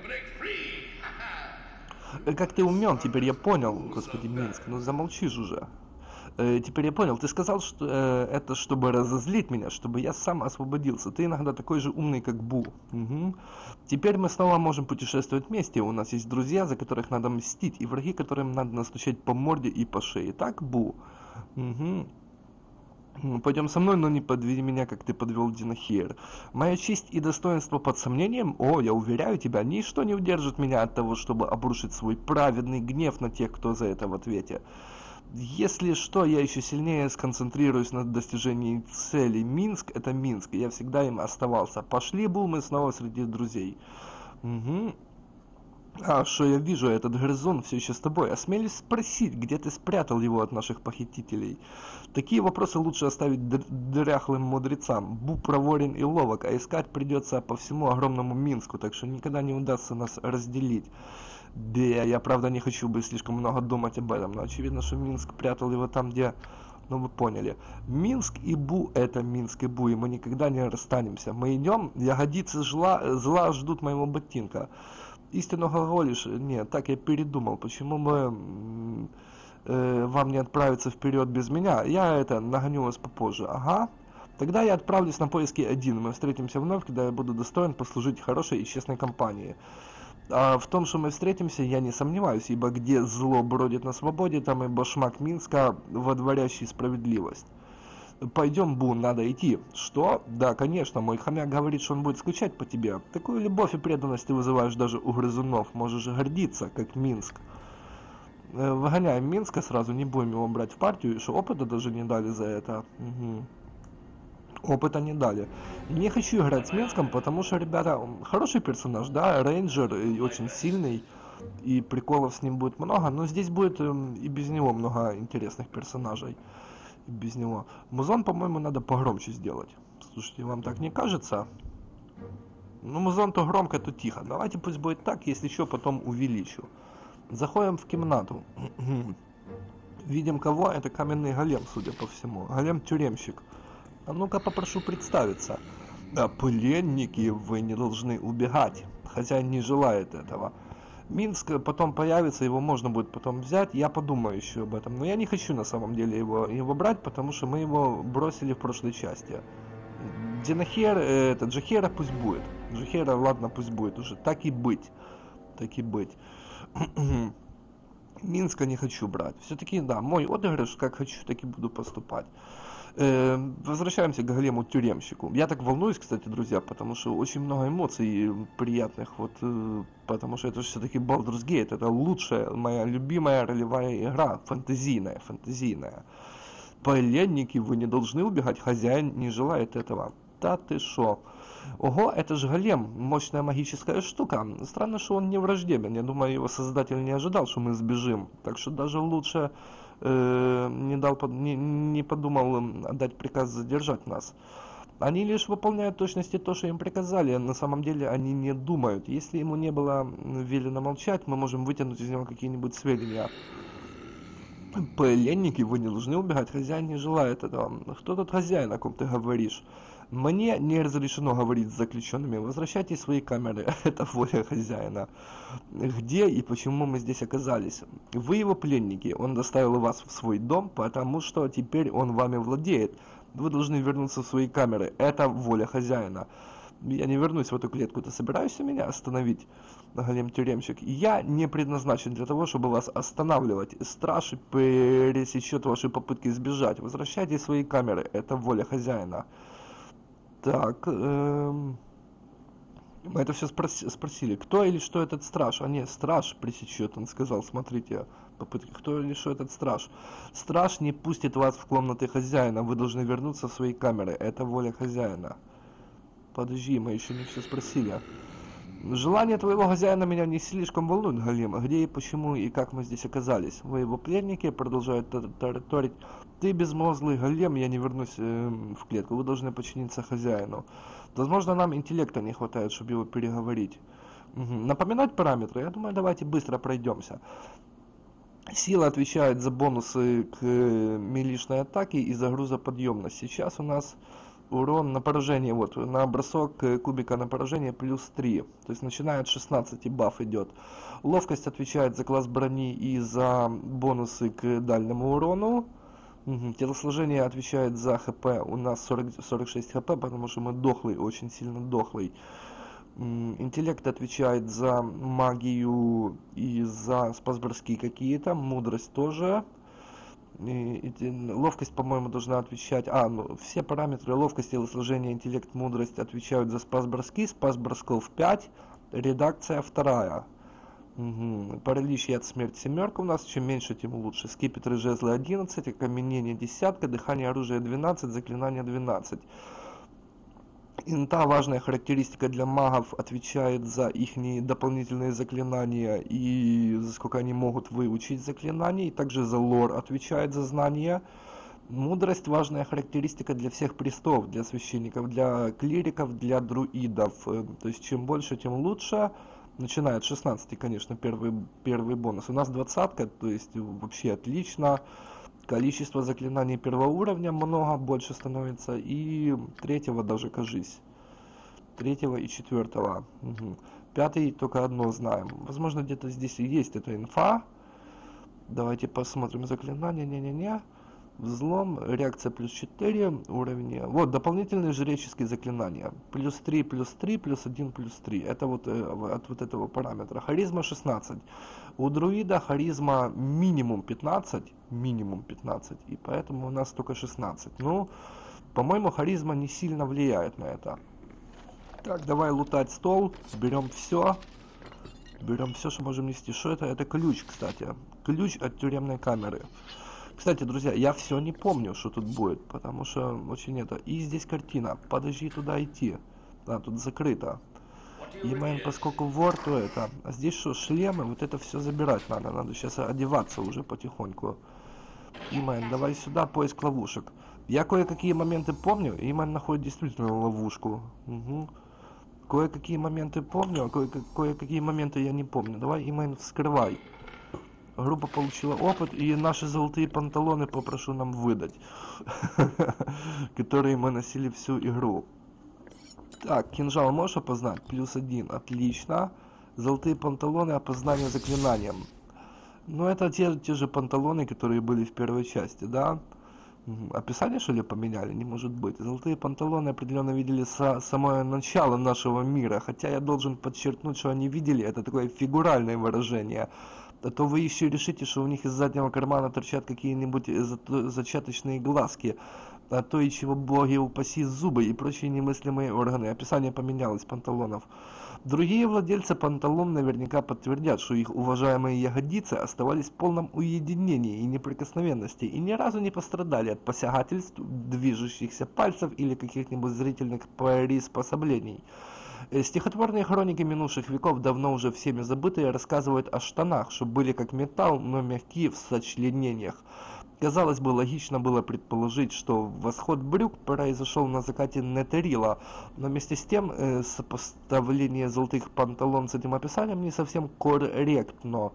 Как ты умен, теперь я понял. Господи, Минск, ну замолчишь уже. Э, теперь я понял, ты сказал, что э, это чтобы разозлить меня, чтобы я сам освободился. Ты иногда такой же умный, как Бу. Угу. Теперь мы снова можем путешествовать вместе. У нас есть друзья, за которых надо мстить, и враги, которым надо настучать по морде и по шее. Так, Бу? Угу. Пойдем со мной, но не подведи меня, как ты подвел Динахир. Моя честь и достоинство под сомнением? О, я уверяю тебя, ничто не удержит меня от того, чтобы обрушить свой праведный гнев на тех, кто за это в ответе. Если что, я еще сильнее сконцентрируюсь на достижении цели. Минск — это Минск, и я всегда им оставался. Пошли, Бу, мы снова среди друзей. Угу. А, что я вижу, этот грызун все еще с тобой. Осмелюсь спросить, где ты спрятал его от наших похитителей? Такие вопросы лучше оставить дряхлым мудрецам. Бу проворен и ловок, а искать придется по всему огромному Минску, так что никогда не удастся нас разделить. Да, я правда не хочу бы слишком много думать об этом, но очевидно, что Минск прятал его там, где... Ну, вы поняли. Минск и Бу — это Минск и Бу, и мы никогда не расстанемся. Мы идем, ягодицы зла, зла ждут моего ботинка. Истинно говоришь, нет, так я передумал, почему бы э, вам не отправиться вперед без меня? Я это нагоню вас попозже, ага. Тогда я отправлюсь на поиски один, мы встретимся вновь, когда я буду достоин послужить хорошей и честной компании. А в том, что мы встретимся, я не сомневаюсь, ибо где зло бродит на свободе, там и башмак Минска, водворящий справедливость. Пойдем, Бу, надо идти. Что? Да, конечно, мой хомяк говорит, что он будет скучать по тебе. Такую любовь и преданность ты вызываешь даже у грызунов. Можешь гордиться, как Минск. Выгоняем Минска сразу, не будем его брать в партию, что опыта даже не дали за это. Угу. Опыта не дали. Не хочу играть с Минском, потому что, ребята, хороший персонаж, да, рейнджер, и очень сильный, и приколов с ним будет много, но здесь будет и без него много интересных персонажей. Без него. Музон, по-моему, надо погромче сделать. Слушайте, вам так не кажется? Ну, музон то громко, то тихо. Давайте пусть будет так, если что, потом увеличу. Заходим в комнату. Видим кого? Это каменный голем, судя по всему. Голем-тюремщик. А ну-ка попрошу представиться. Да, пленники, вы не должны убегать. Хозяин не желает этого. Минск потом появится, его можно будет потом взять, я подумаю еще об этом. Но я не хочу на самом деле его, его брать, потому что мы его бросили в прошлой части. Динахир, э, это Джахера пусть будет. Джахера, ладно, пусть будет уже. Так и быть. Так и быть. Минска не хочу брать. Все-таки, да, мой отыгрыш, как хочу, так и буду поступать. Э, возвращаемся к голему-тюремщику. Я так волнуюсь, кстати, друзья, потому что очень много эмоций приятных, вот, э, потому что это все-таки Baldur's Gate, это лучшая, моя любимая ролевая игра, фэнтезийная, фэнтезийная. Пленники, вы не должны убегать, хозяин не желает этого. Да ты шо? Ого, это же голем, мощная магическая штука. Странно, что он не враждебен, я думаю, его создатель не ожидал, что мы сбежим, так что даже лучше... Не, дал, не, не подумал отдать приказ задержать нас. Они лишь выполняют в точности то, что им приказали. На самом деле они не думают. Если ему не было велено молчать, мы можем вытянуть из него какие-нибудь сведения. Пленники, вы не должны убегать, хозяин не желает этого. Кто тут хозяин, о ком ты говоришь? Мне не разрешено говорить с заключенными. Возвращайте свои камеры. Это воля хозяина. Где и почему мы здесь оказались? Вы его пленники. Он доставил вас в свой дом, потому что теперь он вами владеет. Вы должны вернуться в свои камеры. Это воля хозяина. Я не вернусь в эту клетку. Ты собираешься меня остановить, голем-тюремщик? Я не предназначен для того, чтобы вас останавливать. Страж пересечет ваши попытки сбежать. Возвращайте свои камеры. Это воля хозяина. Так, эм... Мы это все спроси, спросили, кто или что этот страж? А нет, страж пресечет, он сказал, смотрите, попытки, кто или что этот страж? Страж не пустит вас в комнаты хозяина, вы должны вернуться в свои камеры, это воля хозяина. Подожди, мы еще не все спросили. Желание твоего хозяина меня не слишком волнует, Галим. Где и почему и как мы здесь оказались? Вы его пленники, продолжают тараторить. Ты безмозглый Галим, я не вернусь э, в клетку. Вы должны подчиниться хозяину. Возможно, нам интеллекта не хватает, чтобы его переговорить. Угу. Напоминать параметры? Я думаю, давайте быстро пройдемся. Сила отвечает за бонусы к милишной атаке и за грузоподъемность. Сейчас у нас урон на поражение, вот, на бросок кубика на поражение плюс три. То есть начиная от шестнадцати баф идет. Ловкость отвечает за класс брони и за бонусы к дальнему урону. Угу. Телосложение отвечает за хп. У нас сорок, сорок шесть хп, потому что мы дохлый, очень сильно дохлый. Интеллект отвечает за магию и за спасборские какие-то. Мудрость тоже. И, и, ловкость, по-моему, должна отвечать... А, ну, все параметры ловкости, телосложения, интеллект, мудрость отвечают за спас броски. Спас бросков пять, редакция вторая. Угу. Паралич, яд, смерть семерка у нас. Чем меньше, тем лучше. Скипетры, жезлы одиннадцать, окаменение десятка, дыхание оружия двенадцать, заклинание двенадцать. Инта, важная характеристика для магов, отвечает за их дополнительные заклинания и за сколько они могут выучить заклинаний. Также за лор отвечает за знания. Мудрость, важная характеристика для всех приестов, для священников, для клириков, для друидов. То есть чем больше, тем лучше. Начиная от шестнадцати, конечно, первый, первый бонус. У нас двадцатка, то есть вообще отлично. Количество заклинаний первого уровня много, больше становится, и третьего даже, кажись. Третьего и четвертого. Угу. Пятый только одно знаем. Возможно, где-то здесь и есть эта инфа. Давайте посмотрим заклинания. Не-не-не. Взлом, реакция плюс четыре, уровень. Вот, дополнительные жреческие заклинания. Плюс три, плюс три, плюс один, плюс три. Это вот э, от вот этого параметра. Харизма шестнадцать. У друида харизма минимум пятнадцать. Минимум пятнадцать. И поэтому у нас только шестнадцать. Ну, по-моему, харизма не сильно влияет на это. Так, давай лутать стол. Берем все. Берем все, что можем нести. Что это? Это ключ, кстати. Ключ от тюремной камеры. Кстати, друзья, я все не помню, что тут будет, потому что очень это... И здесь картина. Подожди туда идти. Да, тут закрыто. И мы, поскольку вор, то это... А здесь что, шлемы? Вот это все забирать надо. Надо сейчас одеваться уже потихоньку. Имэн, давай сюда, поиск ловушек. Я кое-какие моменты помню. Имэн находит действительно ловушку. Угу. Кое-какие моменты помню, а кое-какие моменты я не помню. Давай, Имэн, вскрывай. Группа получила опыт, и наши золотые панталоны попрошу нам выдать, которые мы носили всю игру. Так, кинжал можешь опознать? Плюс один, отлично. Золотые панталоны, опознание заклинанием. Ну, это те, те же панталоны, которые были в первой части, да? Описание, что ли, поменяли? Не может быть. Золотые панталоны определенно видели со самое начало нашего мира, хотя я должен подчеркнуть, что они видели, это такое фигуральное выражение. А то вы еще решите, что у них из заднего кармана торчат какие-нибудь зачаточные глазки, а то и чего боги упаси, зубы и прочие немыслимые органы. Описание поменялось панталонов. Другие владельцы панталон наверняка подтвердят, что их уважаемые ягодицы оставались в полном уединении и неприкосновенности и ни разу не пострадали от посягательств, движущихся пальцев или каких-нибудь зрительных приспособлений. Стихотворные хроники минувших веков, давно уже всеми забытые, рассказывают о штанах, что были как металл, но мягкие в сочленениях. Казалось бы, логично было предположить, что восход брюк произошел на закате Нетерила, но вместе с тем э, сопоставление золотых панталон с этим описанием не совсем корректно.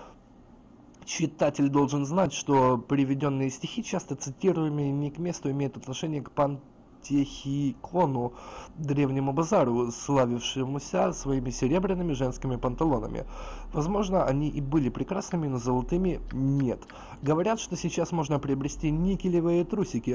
Читатель должен знать, что приведенные стихи, часто цитируемые не к месту, имеют отношение к панталонам, Техикону, древнему базару, славившемуся своими серебряными женскими панталонами. Возможно, они и были прекрасными, но золотыми нет. Говорят, что сейчас можно приобрести никелевые трусики,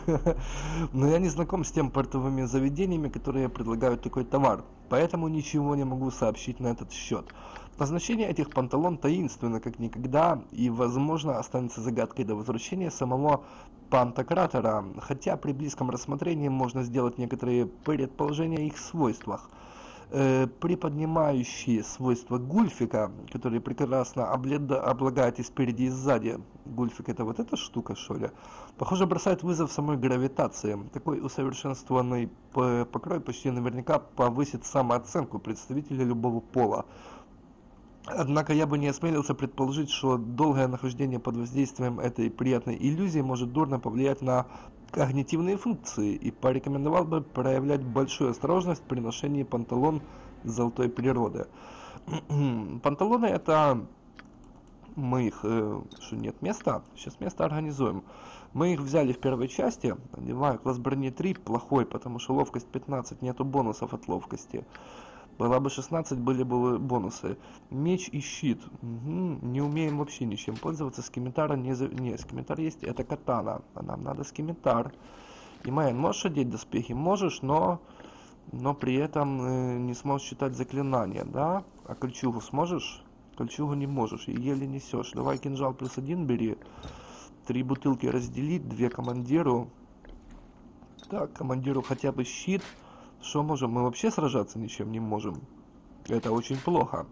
но я не знаком с тем портовыми заведениями, которые предлагают такой товар, поэтому ничего не могу сообщить на этот счет. Назначение этих панталон таинственно как никогда и, возможно, останется загадкой до возвращения самого Пантократора, хотя при близком рассмотрении можно сделать некоторые предположения о их свойствах. э, приподнимающие свойства гульфика, которые прекрасно обледа- облагают и спереди, и сзади. Гульфик — это вот эта штука, что ли? Похоже, бросает вызов самой гравитации. Такой усовершенствованный п- покрой почти наверняка повысит самооценку представителя любого пола. Однако я бы не осмелился предположить, что долгое нахождение под воздействием этой приятной иллюзии может дурно повлиять на когнитивные функции, и порекомендовал бы проявлять большую осторожность при ношении панталон золотой природы. Панталоны — это мы их, э, что нет места, сейчас место организуем. Мы их взяли в первой части, одеваю класс брони три, плохой, потому что ловкость пятнадцать, нету бонусов от ловкости. Была бы шестнадцать, были бы бонусы. Меч и щит. Угу. Не умеем вообще ничем пользоваться. Скимитара не... За... Не, скимитар есть, это катана. А нам надо скимитар. И Мэн, можешь одеть доспехи? Можешь, но... Но при этом э, не сможешь читать заклинания, да? А кольчугу сможешь? Кольчугу не можешь, и еле несешь. Давай кинжал плюс один бери. Три бутылки разделить, две командиру. Так, командиру хотя бы щит. Что можем? Мы вообще сражаться ничем не можем. Это очень плохо.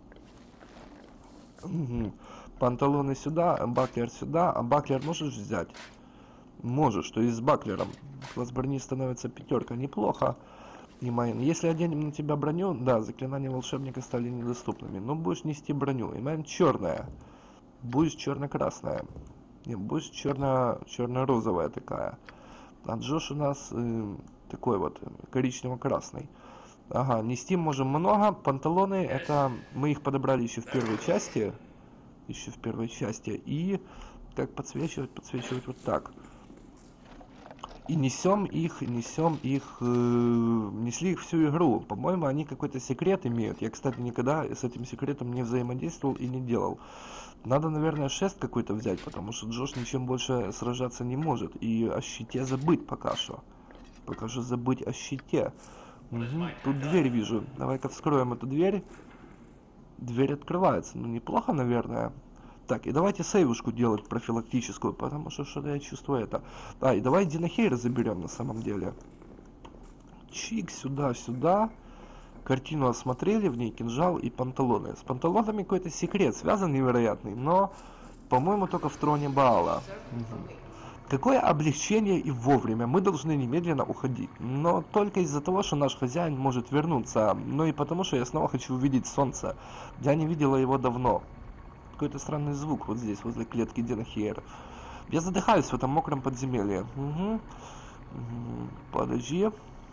Угу. Панталоны сюда, баклер сюда. А баклер можешь взять? Можешь, то есть с баклером. Класс брони становится пятерка. Неплохо. И Майн, если оденем на тебя броню, да, заклинания волшебника стали недоступными. Но будешь нести броню. И Майн черная. Будешь черно-красная. Не, будешь черно, черно-розовая такая. А Джош у нас... Э, такой вот коричнево-красный. Ага, нести можем много. Панталоны, это мы их подобрали еще в первой части. Еще в первой части. И как подсвечивать? Подсвечивать вот так. И несем их, несем их, э, несли их всю игру. По-моему, они какой-то секрет имеют. Я, кстати, никогда с этим секретом не взаимодействовал и не делал. Надо, наверное, шест какой-то взять, потому что Джош ничем больше сражаться не может. И о щите забыть пока что. Пока же забыть о щите. Угу. Тут дверь вижу. Давай-ка вскроем эту дверь. Дверь открывается. Ну, неплохо, наверное. Так, и давайте сейвушку делать профилактическую, потому что что-то я чувствую это. А, и давай Динахейра заберем на самом деле. Чик, сюда, сюда. Картину осмотрели, в ней кинжал и панталоны. С панталонами какой-то секрет связан невероятный, но, по-моему, только в троне Баала. Угу. Какое облегчение и вовремя, мы должны немедленно уходить, но только из-за того, что наш хозяин может вернуться, но и потому, что я снова хочу увидеть солнце. Я не видела его давно. Какой-то странный звук вот здесь, возле клетки Динахейра. Я задыхаюсь в этом мокром подземелье. Угу. Угу. Подожди.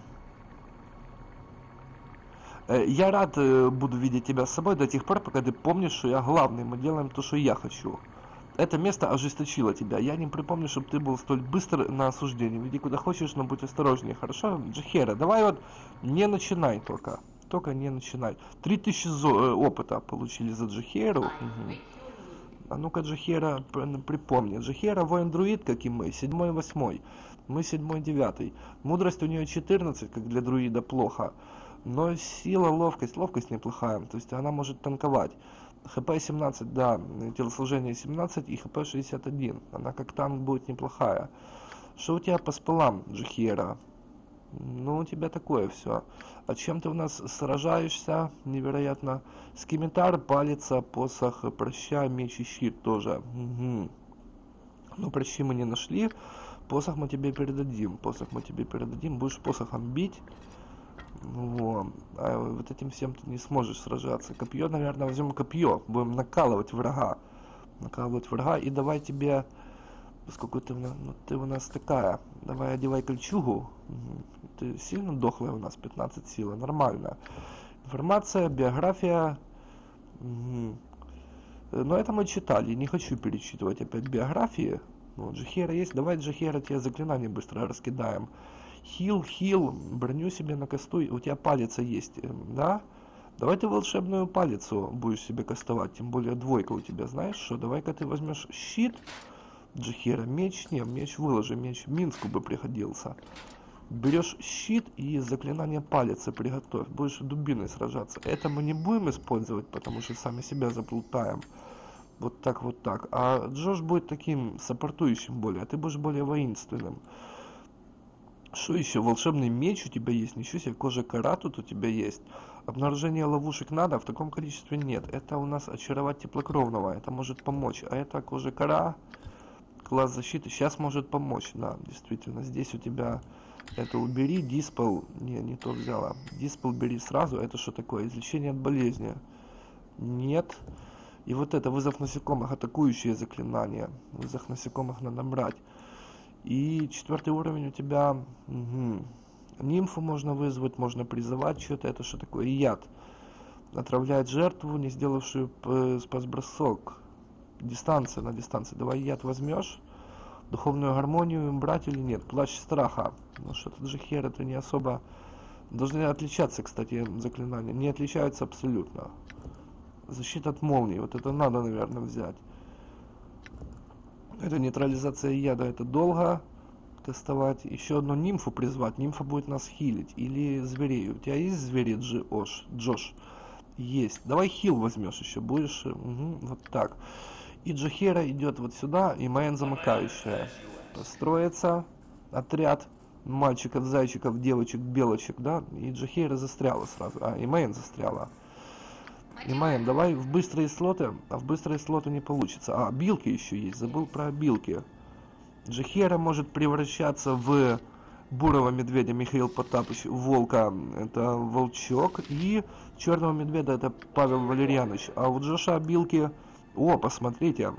Я рад буду видеть тебя с собой до тех пор, пока ты помнишь, что я главный, мы делаем то, что я хочу. Это место ожесточило тебя. Я не припомню, чтобы ты был столь быстр на осуждение. Веди куда хочешь, но будь осторожнее, хорошо? Джахера, давай вот не начинай только. Только не начинай. Три тысячи опыта получили за Джахеру. Угу. А ну-ка, Джахера, припомни. Джахера воин-друид, как и мы. Седьмой, восьмой. Мы седьмой, девятый. Мудрость у нее четырнадцать, как для друида, плохо. Но сила, ловкость, ловкость неплохая. То есть она может танковать. ХП семнадцать, да, телосложение семнадцать и ХП шестьдесят один. Она как танк будет неплохая. Что у тебя по спалам, Джахера? Ну, у тебя такое все. А чем ты у нас сражаешься? Невероятно. Скимитар, палица, посох, проща, меч и щит тоже. Угу. Ну, прощи мы не нашли. Посох мы тебе передадим. Посох мы тебе передадим. Будешь посохом бить. Вот. А вот этим всем ты не сможешь сражаться. Копье, наверное, возьмем копье. Будем накалывать врага. Накалывать врага. И давай тебе... Поскольку ты, ну, ты у нас такая. Давай одевай кольчугу. Угу. Ты сильно дохлая у нас. пятнадцать силы. Нормально. Информация, биография. Угу. Но это мы читали. Не хочу перечитывать опять биографии. Вот, Джахера есть. Давай, Джахера, тебе заклинания быстро раскидаем. Хил, хил, броню себе накастуй. У тебя палица есть, да? Давай ты волшебную палицу будешь себе кастовать. Тем более двойка у тебя, знаешь что? Давай-ка ты возьмешь щит. Джахера, меч, не, меч выложи, меч Минску бы пригодился. Берешь щит и заклинание палицы приготовь. Будешь дубиной сражаться. Это мы не будем использовать, потому что сами себя заплутаем. Вот так, вот так. А Джош будет таким соппортующим более, а ты будешь более воинственным. Что еще? Волшебный меч у тебя есть? Ничего себе, кожа кора тут у тебя есть. Обнаружение ловушек надо, а в таком количестве нет. Это у нас очаровать теплокровного, это может помочь. А это кожа кора, класс защиты, сейчас может помочь. Да, действительно, здесь у тебя это убери, диспел, не, не то взяла. Диспел бери сразу, это что такое? Излечение от болезни. Нет. И вот это вызов насекомых, атакующие заклинания. Вызов насекомых надо брать. И четвертый уровень у тебя... Угу. Нимфу можно вызвать, можно призывать что-то. Это что такое? Яд. Отравляет жертву, не сделавшую спас-бросок. Дистанция на дистанции. Давай яд возьмешь. Духовную гармонию брать или нет? Плащ страха. Ну что-то Джохер это не особо... Должны отличаться, кстати, заклинания. Не отличаются абсолютно. Защита от молнии. Вот это надо, наверное, взять. Это нейтрализация яда. Это долго кастовать. Еще одну нимфу призвать. Нимфа будет нас хилить. Или зверей. У тебя есть звери, Джош? Джош? Есть. Давай хил возьмешь еще. Будешь... Угу, вот так. И Джохера идет вот сюда. И Мэн замыкающая. Построится отряд мальчиков, зайчиков, девочек, белочек, да? И Джохера застряла сразу. А, и Мэн застряла. И Мэн, давай в быстрые слоты. А в быстрые слоты не получится. А, билки еще есть. Забыл про билки. Джохера может превращаться в бурого медведя Михаил Потапыч, волка это волчок, и черного медведя это Павел Валерьянович. А у Джоша билки... О, посмотрите.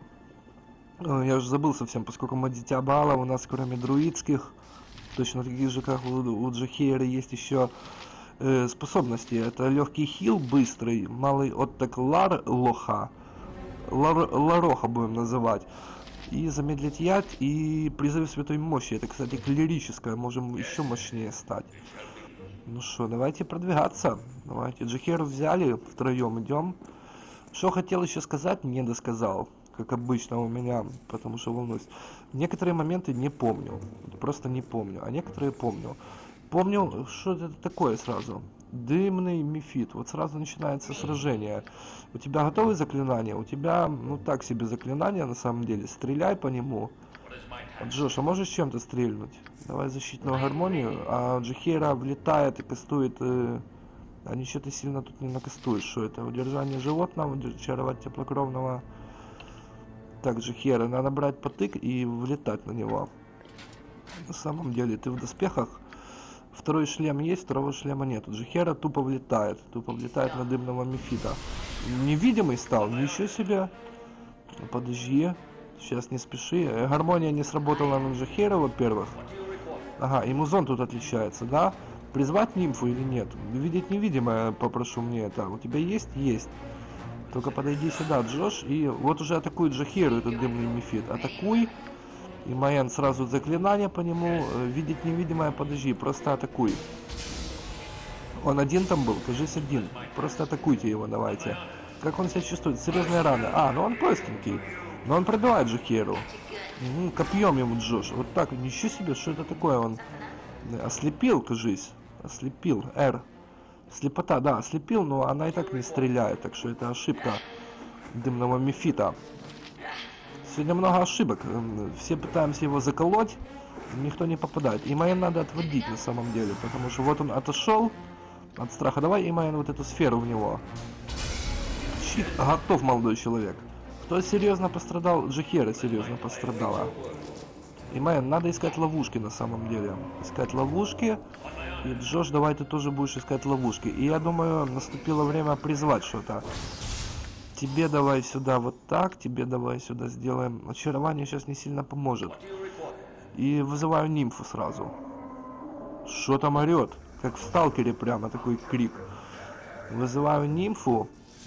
Я же забыл совсем, поскольку мы дитя Бала, у нас кроме друидских, точно таких же, как у, у Джохера, есть еще э, способности. Это легкий хил, быстрый, малый отток лар лоха. Лар, лароха будем называть. И замедлить яд, и призыв святой мощи. Это, кстати, клирическое, можем еще мощнее стать. Ну что, давайте продвигаться. Давайте, Джохеру взяли, втроем идем. Что хотел еще сказать, не досказал. Как обычно у меня, потому что волнуюсь. Некоторые моменты не помню. Просто не помню. А некоторые помню. Помню, что это такое сразу. Дымный мефит. Вот сразу начинается сражение. У тебя готовы заклинания? У тебя, ну так себе заклинания на самом деле. Стреляй по нему. Джош, а можешь чем-то стрельнуть? Давай защитную гармонию. А Джохера влетает и кастует... Э... А ничего ты сильно тут не накастуешь. Что это? Удержание животного, очаровать теплокровного. Так, Джохера, надо брать потык и влетать на него. На самом деле, ты в доспехах. Второй шлем есть, второго шлема нет. Джохера тупо влетает. Тупо влетает на дымного мефита. Невидимый стал, ничего себе. Подожди. Сейчас не спеши. Гармония не сработала на Джохера, во-первых. Ага, и музон тут отличается, да? Призвать нимфу или нет? Видеть невидимое, попрошу мне это. У тебя есть? Есть. Только подойди сюда, Джош. И вот уже атакует Джохеру этот дымный мефит. Атакуй. И Мэн сразу заклинание по нему. Видеть невидимое, подожди, просто атакуй. Он один там был? Кажись, один. Просто атакуйте его, давайте. Как он себя чувствует? Серьезные раны. А, ну он простенький. Но он пробивает Джохеру. Угу, копьем ему, Джош. Вот так, ничего себе, что это такое? Он ослепил, кажись. Ослепил. R. Слепота, да, ослепил, но она и так не стреляет. Так что это ошибка дымного мефита. Сегодня много ошибок. Все пытаемся его заколоть. Никто не попадает. И Мэн надо отводить на самом деле. Потому что вот он отошел от страха. Давай, и Мэн, вот эту сферу в него. Щит готов, молодой человек. Кто серьезно пострадал? Джохера серьезно пострадала. И Мэн, надо искать ловушки на самом деле. Искать ловушки. И Джош, давай ты тоже будешь искать ловушки. И я думаю, наступило время призвать что-то. Тебе давай сюда вот так. Тебе давай сюда сделаем. Очарование сейчас не сильно поможет. И вызываю нимфу сразу. Что там орет? Как в сталкере прямо такой крик. Вызываю нимфу.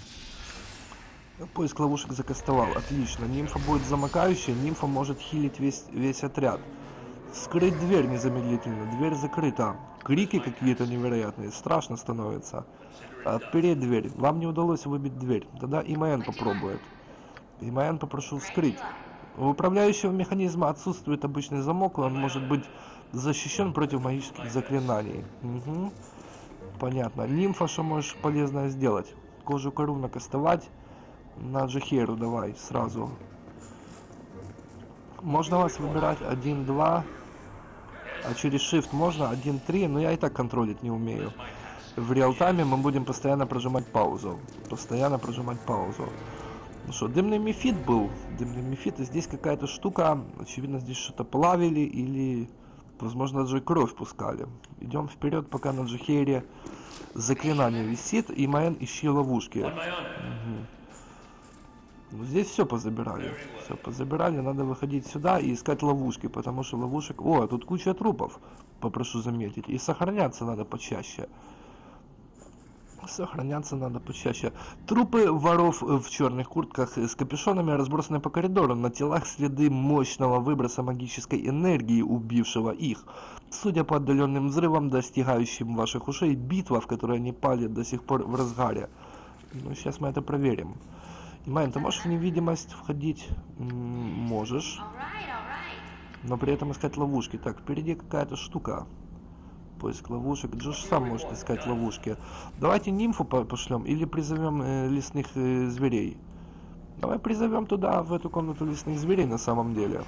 Поиск ловушек закастовал. Отлично. Нимфа будет замыкающая. Нимфа может хилить весь, весь отряд. Скрыть дверь незамедлительно. Дверь закрыта. Крики какие-то невероятные. Страшно становится. Отпереть дверь. Вам не удалось выбить дверь. Тогда и Мэн попробует. И Мэн попрошу вскрыть. У управляющего механизма отсутствует обычный замок. Он может быть защищен против магических заклинаний. Угу. Понятно. Нимфа, что можешь полезное сделать? Кожу кору накастовать. На Джохеру давай сразу. Можно вас выбирать один, два. А через Shift можно? один три, но я и так контролить не умею. В реал-тайме мы будем постоянно прожимать паузу. Постоянно прожимать паузу. Ну что, дымный мефит был. Дымный мефит. И здесь какая-то штука. Очевидно, здесь что-то плавили или, возможно, даже кровь пускали. Идем вперед, пока на Джихере заклинание висит. И Майен, ищи ловушки. Угу. Ну, здесь все позабирали. Все позабирали. Надо выходить сюда и искать ловушки. Потому что ловушек... О, тут куча трупов. Попрошу заметить. И сохраняться надо почаще. Сохраняться надо почаще. Трупы воров в черных куртках с капюшонами разбросаны по коридору. На телах следы мощного выброса магической энергии, убившего их. Судя по отдаленным взрывам, достигающим ваших ушей, битва, в которой они пали, до сих пор в разгаре. Ну, сейчас мы это проверим. Майен, ты можешь в невидимость входить? М-м, можешь. Но при этом искать ловушки. Так, впереди какая-то штука. Поиск ловушек. Джош сам может искать ловушки. Давайте нимфу пошлем или призовем э, лесных э, зверей. Давай призовем туда, в эту комнату лесных зверей на самом деле.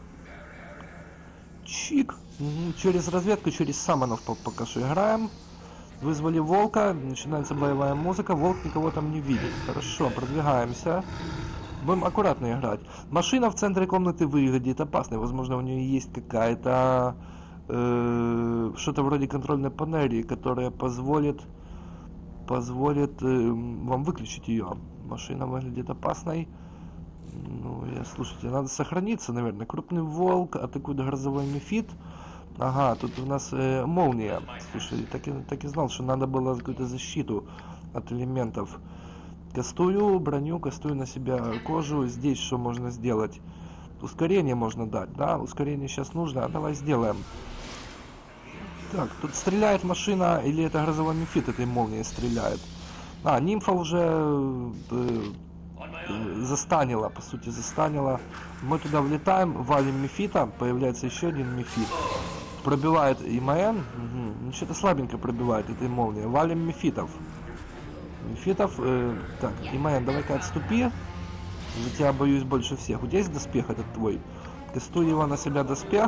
Чик. Угу. Через разведку, через самонов пока что играем. Вызвали волка. Начинается боевая музыка. Волк никого там не видит. Хорошо, продвигаемся. Будем аккуратно играть. Машина в центре комнаты выглядит опасной. Возможно, у нее есть какая-то... что-то вроде контрольной панели, которая позволит позволит э, вам выключить ее. Машина выглядит опасной. Ну, я, слушайте, надо сохраниться, наверное. Крупный волк атакует грозовой мефит. Ага, тут у нас э, молния. Слушай, так и, так и знал, что надо было какую-то защиту от элементов. Кастую броню, кастую на себя кожу. Здесь что можно сделать? Ускорение можно дать, да? Ускорение сейчас нужно. Давай сделаем. Так, тут стреляет машина, или это грозовой мефит этой молнией стреляет? А, нимфа уже э, э, застанила, по сути, застанила. Мы туда влетаем, валим мефита, появляется еще один мефит. Пробивает и Майен. Угу. Ну, что-то слабенько пробивает этой молнией. Валим мефитов. Мефитов. Э, так, и Майен, давай-ка отступи. За тебя боюсь больше всех. У тебя есть доспех этот твой? Кастую его на себя доспех.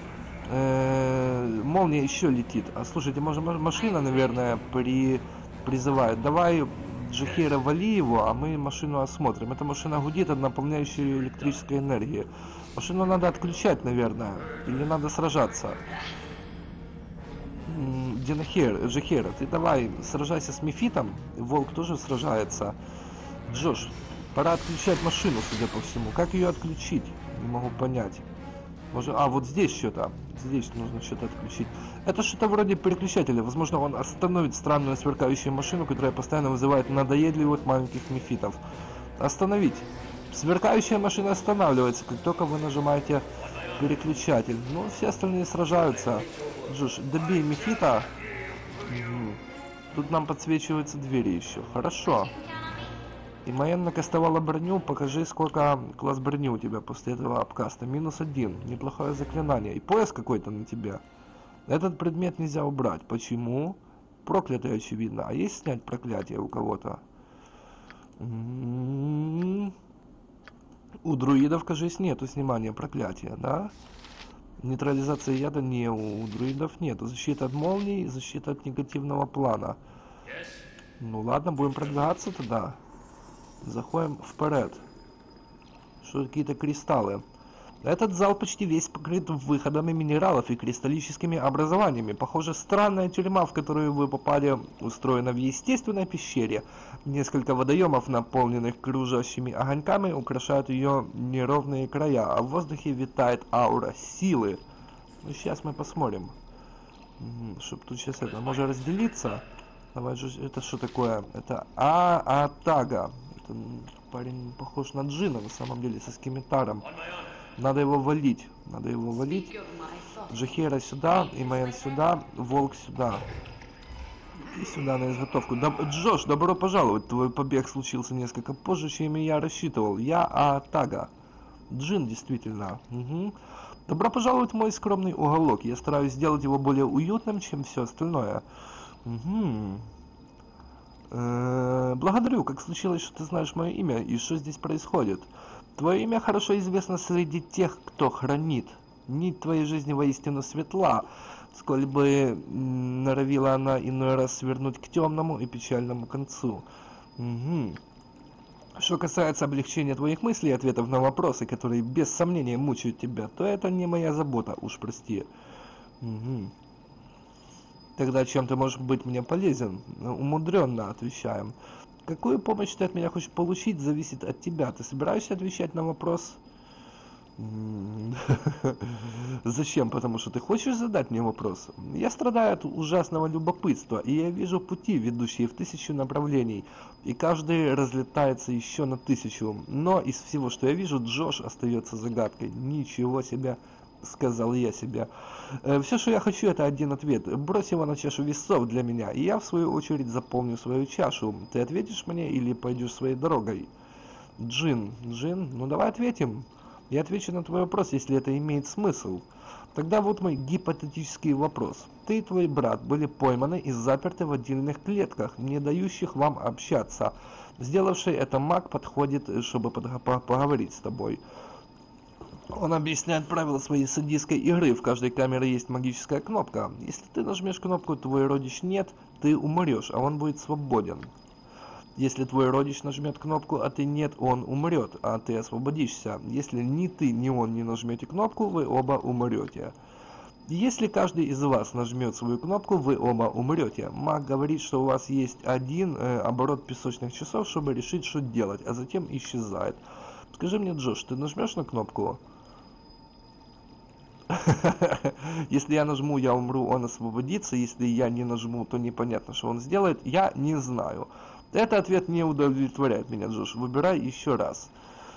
Э-э, молния еще летит. А слушайте, может машина, наверное, при... призывает. Давай, Джихера, вали его, а мы машину осмотрим. Эта машина гудит от наполняющей электрической энергии. Машину надо отключать, наверное. Или надо сражаться. Джихера, Джихера, ты давай сражайся с мефитом. Волк тоже сражается. Джош, пора отключать машину, судя по всему. Как ее отключить? Не могу понять. Может, а, вот здесь что-то. Здесь нужно что-то отключить. Это что-то вроде переключателя. Возможно, он остановит странную сверкающую машину, которая постоянно вызывает надоедливых маленьких мефитов. Остановить. Сверкающая машина останавливается, как только вы нажимаете переключатель. Ну, все остальные сражаются. Джош, добей мефита. Угу. Тут нам подсвечиваются двери еще. Хорошо. И Майен накастовала броню. Покажи, сколько класс брони у тебя после этого обкаста. Минус один. Неплохое заклинание. И пояс какой-то на тебя. Этот предмет нельзя убрать. Почему? Проклятый, очевидно. А есть снять проклятие у кого-то? М-м-м. У друидов, кажется, нету снимания проклятия, да? Нейтрализация яда не, у друидов нету. Защита от молний, защита от негативного плана. Ну ладно, будем продвигаться тогда. Заходим вперед. Что какие-то кристаллы. Этот зал почти весь покрыт выходами минералов и кристаллическими образованиями. Похоже, странная тюрьма, в которую вы попали, устроена в естественной пещере. Несколько водоемов, наполненных кружащими огоньками, украшают ее неровные края, а в воздухе витает аура силы. Ну, сейчас мы посмотрим. Чтобы тут сейчас это, может разделиться. Давай же, это что такое? Это А-Атага. Это парень похож на Джина, на самом деле, со скимитаром. Надо его валить. Надо его валить. Джихера сюда, и Майен сюда, Волк сюда. И сюда на изготовку. Доб... Джош, добро пожаловать. Твой побег случился несколько позже, чем я рассчитывал. Я А-Атага. Джин, действительно. Угу. Добро пожаловать в мой скромный уголок. Я стараюсь сделать его более уютным, чем все остальное. Угу. Э-э, благодарю, как случилось, что ты знаешь мое имя и что здесь происходит. Твое имя хорошо известно среди тех, кто хранит Нить твоей жизни воистину светла, сколь бы норовила она иной раз свернуть к темному и печальному концу. Угу. Что касается облегчения твоих мыслей и ответов на вопросы, которые без сомнения мучают тебя, то это не моя забота, уж прости. Угу. Тогда чем ты можешь быть мне полезен? Умудренно отвечаем. Какую помощь ты от меня хочешь получить, зависит от тебя. Ты собираешься отвечать на вопрос? Зачем? Потому что ты хочешь задать мне вопрос? Я страдаю от ужасного любопытства, и я вижу пути, ведущие в тысячу направлений, и каждый разлетается еще на тысячу. Но из всего, что я вижу, Джош остается загадкой. Ничего себе, сказал я себе. Все, что я хочу, это один ответ. Брось его на чашу весов для меня, и я в свою очередь заполню свою чашу. Ты ответишь мне или пойдешь своей дорогой? Джин, Джин, ну давай ответим. Я отвечу на твой вопрос, если это имеет смысл. Тогда вот мой гипотетический вопрос. Ты и твой брат были пойманы и заперты в отдельных клетках, не дающих вам общаться. Сделавший это маг подходит, чтобы поговорить с тобой. Он объясняет правила своей садистской игры. В каждой камере есть магическая кнопка. Если ты нажмешь кнопку «Твой родич нет», ты умрешь, а он будет свободен. Если твой родич нажмет кнопку, а ты нет, он умрет, а ты освободишься. Если ни ты, ни он не нажмете кнопку, вы оба умрете. Если каждый из вас нажмет свою кнопку, вы оба умрете. Маг говорит, что у вас есть один э, оборот песочных часов, чтобы решить, что делать, а затем исчезает. Скажи мне, Джош, ты нажмешь на кнопку? Если я нажму, я умру, он освободится. Если я не нажму, то непонятно, что он сделает. Я не знаю. Этот ответ не удовлетворяет меня, Джош. Выбирай еще раз.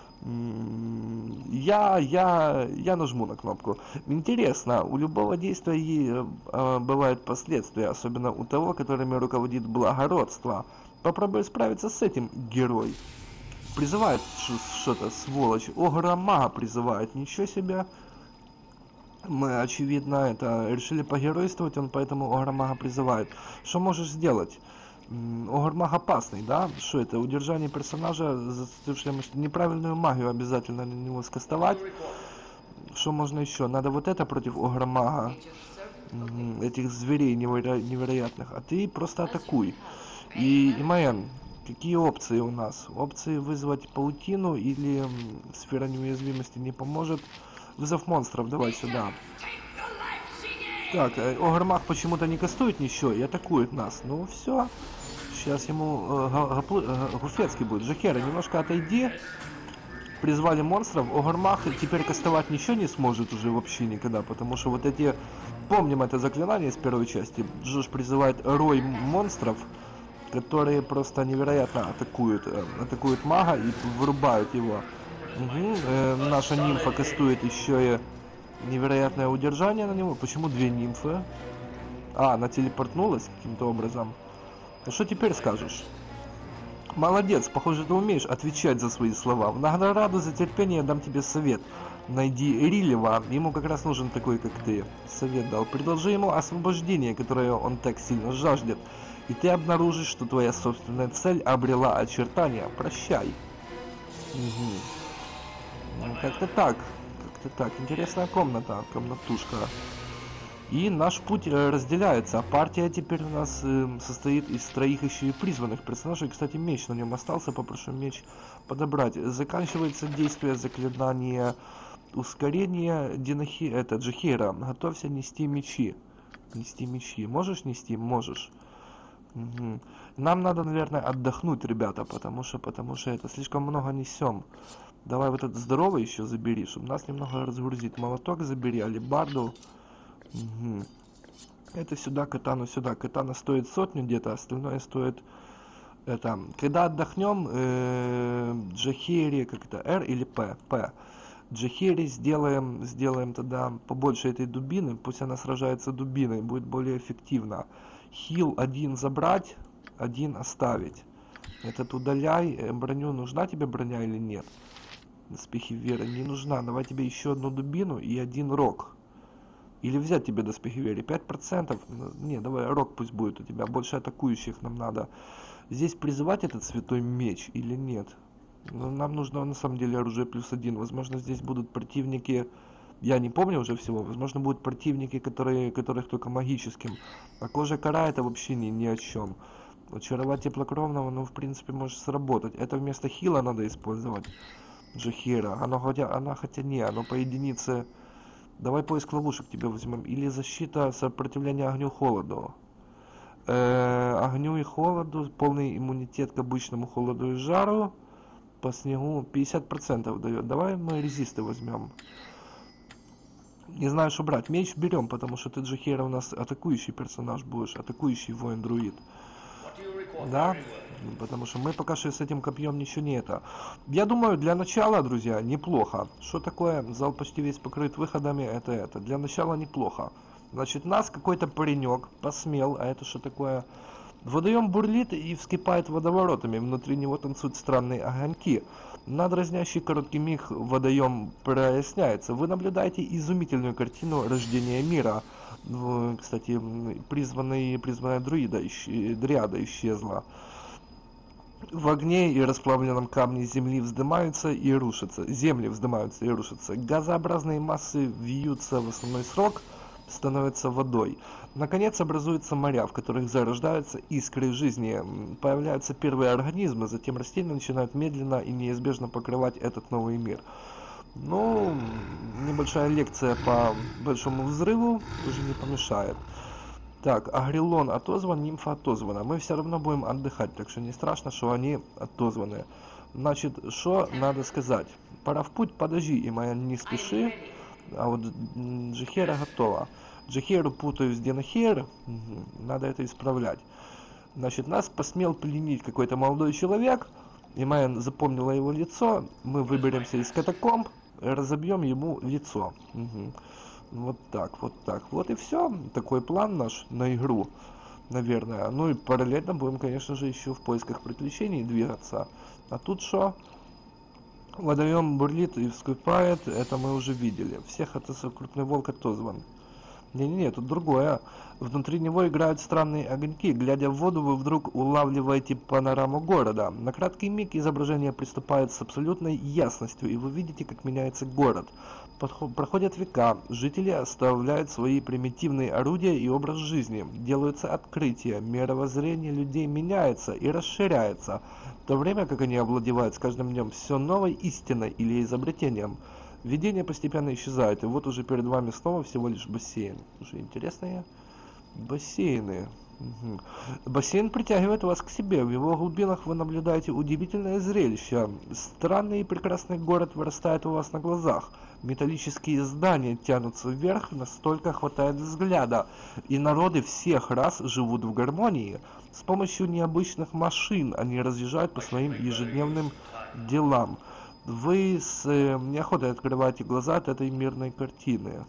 Я, я, я нажму на кнопку. Интересно, у любого действия э, бывают последствия, особенно у того, которыми руководит благородство. Попробуй справиться с этим, герой. Призывает что-то, сволочь. Огра-мага призывает, ничего себе. Мы, очевидно, это решили погеройствовать, он поэтому Огра-мага призывает. Что можешь сделать? Огр-маг опасный, да? Что это? Удержание персонажа, зацепившего неправильную магию обязательно на него скастовать. Что можно еще? Надо вот это против Огр-мага. Этих зверей неверо невероятных. А ты просто атакуй. И, Имаэн, какие опции у нас? Опции вызвать паутину или сфера неуязвимости не поможет. Вызов монстров, давай сюда. Так, Огр-маг почему-то не кастует ничего и атакует нас. Ну все. Сейчас ему э, э, Гуфецкий будет. Джахера, немножко отойди. Призвали монстров. Огр-маг теперь кастовать ничего не сможет уже вообще никогда. Потому что вот эти... Помним это заклинание из первой части. Джош призывает рой монстров, которые просто невероятно атакуют. Э, атакуют мага и вырубают его. Угу. Э, наша нимфа кастует еще и невероятное удержание на него. Почему две нимфы? А, она телепортнулась каким-то образом. Ну что теперь скажешь? Молодец, похоже, ты умеешь отвечать за свои слова. В награду за терпение я дам тебе совет. Найди Рилева, ему как раз нужен такой, как ты. Совет дал. Предложи ему освобождение, которое он так сильно жаждет. И ты обнаружишь, что твоя собственная цель обрела очертания. Прощай. Угу. Ну, как-то так. Как-то так. Интересная комната. Комнатушка. И наш путь разделяется. А партия теперь у нас э, состоит из троих еще и призванных персонажей. Кстати, меч на нем остался. Попрошу меч подобрать. Заканчивается действие заклинания ускорения Динахи... Это Джахира. Готовься нести мечи. Нести мечи. Можешь нести? Можешь. Угу. Нам надо, наверное, отдохнуть, ребята. Потому что, потому что это слишком много несем. Давай вот этот здоровый еще забери, чтобы нас немного разгрузить. Молоток забери, алебарду. Угу. Это сюда, катану сюда. Катана стоит сотню где-то, остальное стоит это. Когда отдохнем, э, Джахири, как это, R или P? P. Джахири сделаем, сделаем тогда побольше этой дубины, пусть она сражается дубиной, будет более эффективно. Хил один забрать, один оставить. Этот удаляй. Броню, нужна тебе броня или нет? Доспехи веры не нужна. Давай тебе еще одну дубину и один рог. Или взять тебе доспехи веры. пять процентов. Не, давай рог пусть будет у тебя. Больше атакующих нам надо. Здесь призывать этот святой меч или нет? Но нам нужно на самом деле оружие плюс один. Возможно, здесь будут противники Я не помню уже всего. Возможно, будут противники, которые, которых только магическим. А кожа кора это вообще ни, ни о чем. Очаровать теплокровного, ну, в принципе, может сработать. Это вместо хила надо использовать. Джахира. Оно хотя, она хотя не, оно по единице. Давай поиск ловушек тебе возьмем. Или защита сопротивления огню холоду. Э, огню и холоду. Полный иммунитет к обычному холоду и жару. По снегу пятьдесят процентов дает. Давай мы резисты возьмем. Не знаю, что брать. Меч берем, потому что ты, Джахира, у нас атакующий персонаж будешь. Атакующий воин-друид. Да, потому что мы пока что с этим копьем ничего не это. Я думаю, для начала, друзья, неплохо. Что такое? Зал почти весь покрыт выходами. Это это. Для начала неплохо. Значит, нас какой-то паренек посмел. А это что такое? Водоем бурлит и вскипает водоворотами. Внутри него танцуют странные огоньки. На дразнящий короткий миг водоем проясняется. Вы наблюдаете изумительную картину рождения мира. Кстати, призванный, призванная друида, дриада исчезла. В огне и расплавленном камне земли вздымаются и рушатся. Земли вздымаются и рушатся. Газообразные массы вьются в основной срок, становятся водой. Наконец образуются моря, в которых зарождаются искры жизни. Появляются первые организмы, затем растения начинают медленно и неизбежно покрывать этот новый мир. Ну, небольшая лекция по большому взрыву уже не помешает. Так, Агрилон отозван, нимфа отозвана. Мы все равно будем отдыхать, так что не страшно, что они отозваны. Значит, что надо сказать? Пора в путь, подожди, и моя не спеши. А вот Джахира готова. Джахиру путаю с Денахир. Надо это исправлять. Значит, нас посмел пленить какой-то молодой человек. И Майя запомнила его лицо. Мы выберемся из катакомб, разобьем ему лицо. Угу. Вот так, вот так. Вот и все. Такой план наш на игру, наверное. Ну и параллельно будем, конечно же, еще в поисках приключений двигаться. А тут что? Водоем бурлит и вскипает. Это мы уже видели. Всех это крупный волк отозван. Не-не-не, тут другое. Внутри него играют странные огоньки. Глядя в воду, вы вдруг улавливаете панораму города. На краткий миг изображение приступает с абсолютной ясностью, и вы видите, как меняется город. Подход, проходят века, жители оставляют свои примитивные орудия и образ жизни. Делаются открытия, мировоззрение людей меняется и расширяется, в то время как они овладевают с каждым днем все новой истиной или изобретением. Видение постепенно исчезает, и вот уже перед вами снова всего лишь бассейн. Уже интересные бассейны. Угу. Бассейн притягивает вас к себе. В его глубинах вы наблюдаете удивительное зрелище. Странный и прекрасный город вырастает у вас на глазах. Металлические здания тянутся вверх, настолько хватает взгляда. И народы всех рас живут в гармонии. С помощью необычных машин они разъезжают по своим ежедневным делам. Вы с э, неохотой открываете глаза от этой мирной картины.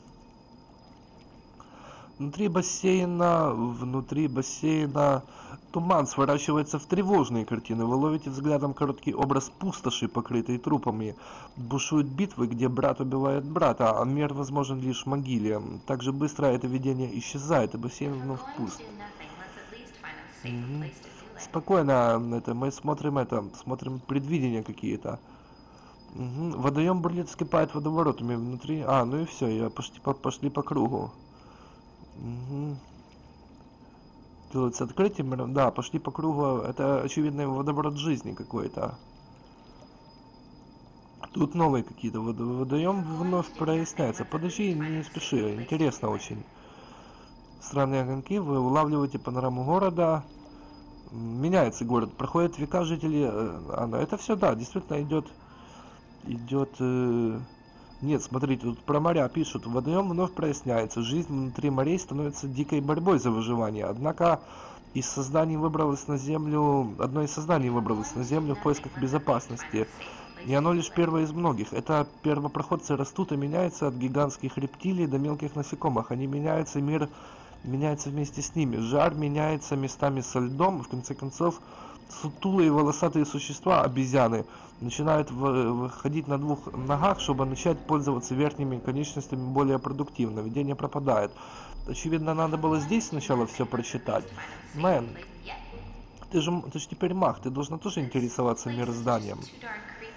Внутри бассейна, внутри бассейна туман сворачивается в тревожные картины. Вы ловите взглядом короткий образ пустоши, покрытой трупами. Бушуют битвы, где брат убивает брата, а мир возможен лишь в могиле. Так же быстро это видение исчезает, и бассейн вновь пуст. Угу. Спокойно, это, мы смотрим это, смотрим предвидения какие-то. Угу. Водоем бурлит, вскипает водоворотами внутри. А, ну и все, я пошли по, пошли по кругу. Угу. Делается открытие, да, пошли по кругу. Это очевидно водоворот жизни какой-то. Тут новые какие-то водоем вновь проясняется. Подожди, не спеши, интересно очень. Странные огоньки, вы улавливаете панораму города. Меняется город, проходят века, жители. А, ну это все, да, действительно идет. Идет. Э... Нет, смотрите, тут про моря пишут. Водоем вновь проясняется. Жизнь внутри морей становится дикой борьбой за выживание. Однако из созданий выбралось на землю. Одно из созданий выбралось на землю в поисках безопасности. И оно лишь первое из многих. Это первопроходцы растут и меняются от гигантских рептилий до мелких насекомых. Они меняются, мир меняется вместе с ними. Жар меняется местами со льдом. В конце концов, сутулые волосатые существа, обезьяны, начинают выходить на двух ногах, чтобы начать пользоваться верхними конечностями более продуктивно. Видение пропадает. Очевидно, надо было здесь сначала все прочитать. Мэн, ты же, ты же теперь маг, ты должна тоже интересоваться мирозданием.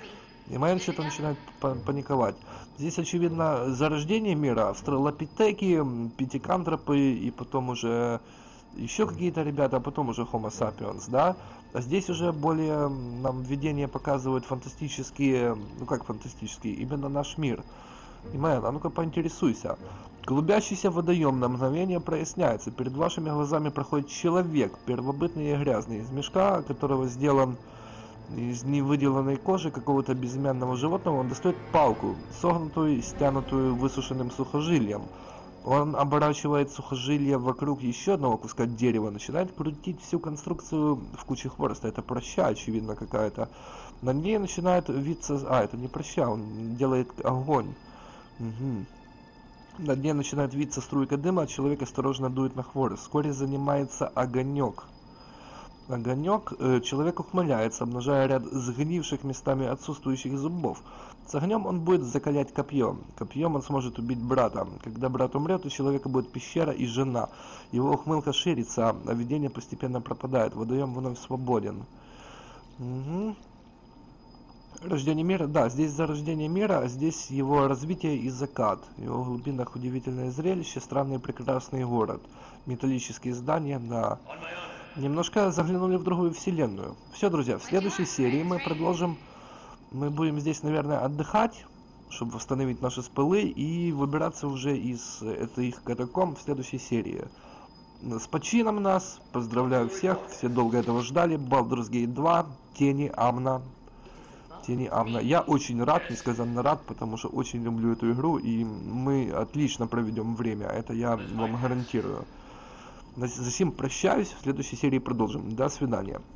И Майен что-то начинает паниковать. Здесь, очевидно, зарождение мира, австралопитеки, питекантропы и потом уже еще какие-то ребята, а потом уже Homo sapiens, да? А здесь уже более нам введение показывают фантастические, ну как фантастические, именно наш мир. И Майен, а ну-ка поинтересуйся. Клубящийся водоем на мгновение проясняется. Перед вашими глазами проходит человек, первобытный и грязный, из мешка, которого сделан из невыделанной кожи какого-то безымянного животного. Он достает палку, согнутую, стянутую высушенным сухожилием. Он оборачивает сухожилие вокруг еще одного куска дерева, начинает крутить всю конструкцию в куче хвороста. Это проща, очевидно, какая-то. На ней начинает виться... А, это не проща, он делает огонь. Угу. На дне начинает виться струйка дыма, а человек осторожно дует на хворост. Вскоре занимается огонек. Огонек, э, человек ухмыляется, обнажая ряд сгнивших местами отсутствующих зубов. С огнем он будет закалять копьем. Копьем он сможет убить брата. Когда брат умрет, у человека будет пещера и жена. Его ухмылка ширится, а видение постепенно пропадает. Водоем вновь свободен. Угу. Рождение мира, да, здесь зарождение мира, а здесь его развитие и закат. В его глубинах удивительное зрелище, странный прекрасный город, металлические здания, да. Немножко заглянули в другую вселенную. Все, друзья, в следующей серии мы продолжим, мы будем здесь, наверное, отдыхать, чтобы восстановить наши спылы и выбираться уже из этих катакомб в следующей серии. С почином нас, поздравляю всех, все долго этого ждали. Baldur's Gate два, Тени Амна. Тени Амна. Я очень рад, несказанно рад, потому что очень люблю эту игру, и мы отлично проведем время, это я вам гарантирую. За сим прощаюсь, в следующей серии продолжим. До свидания.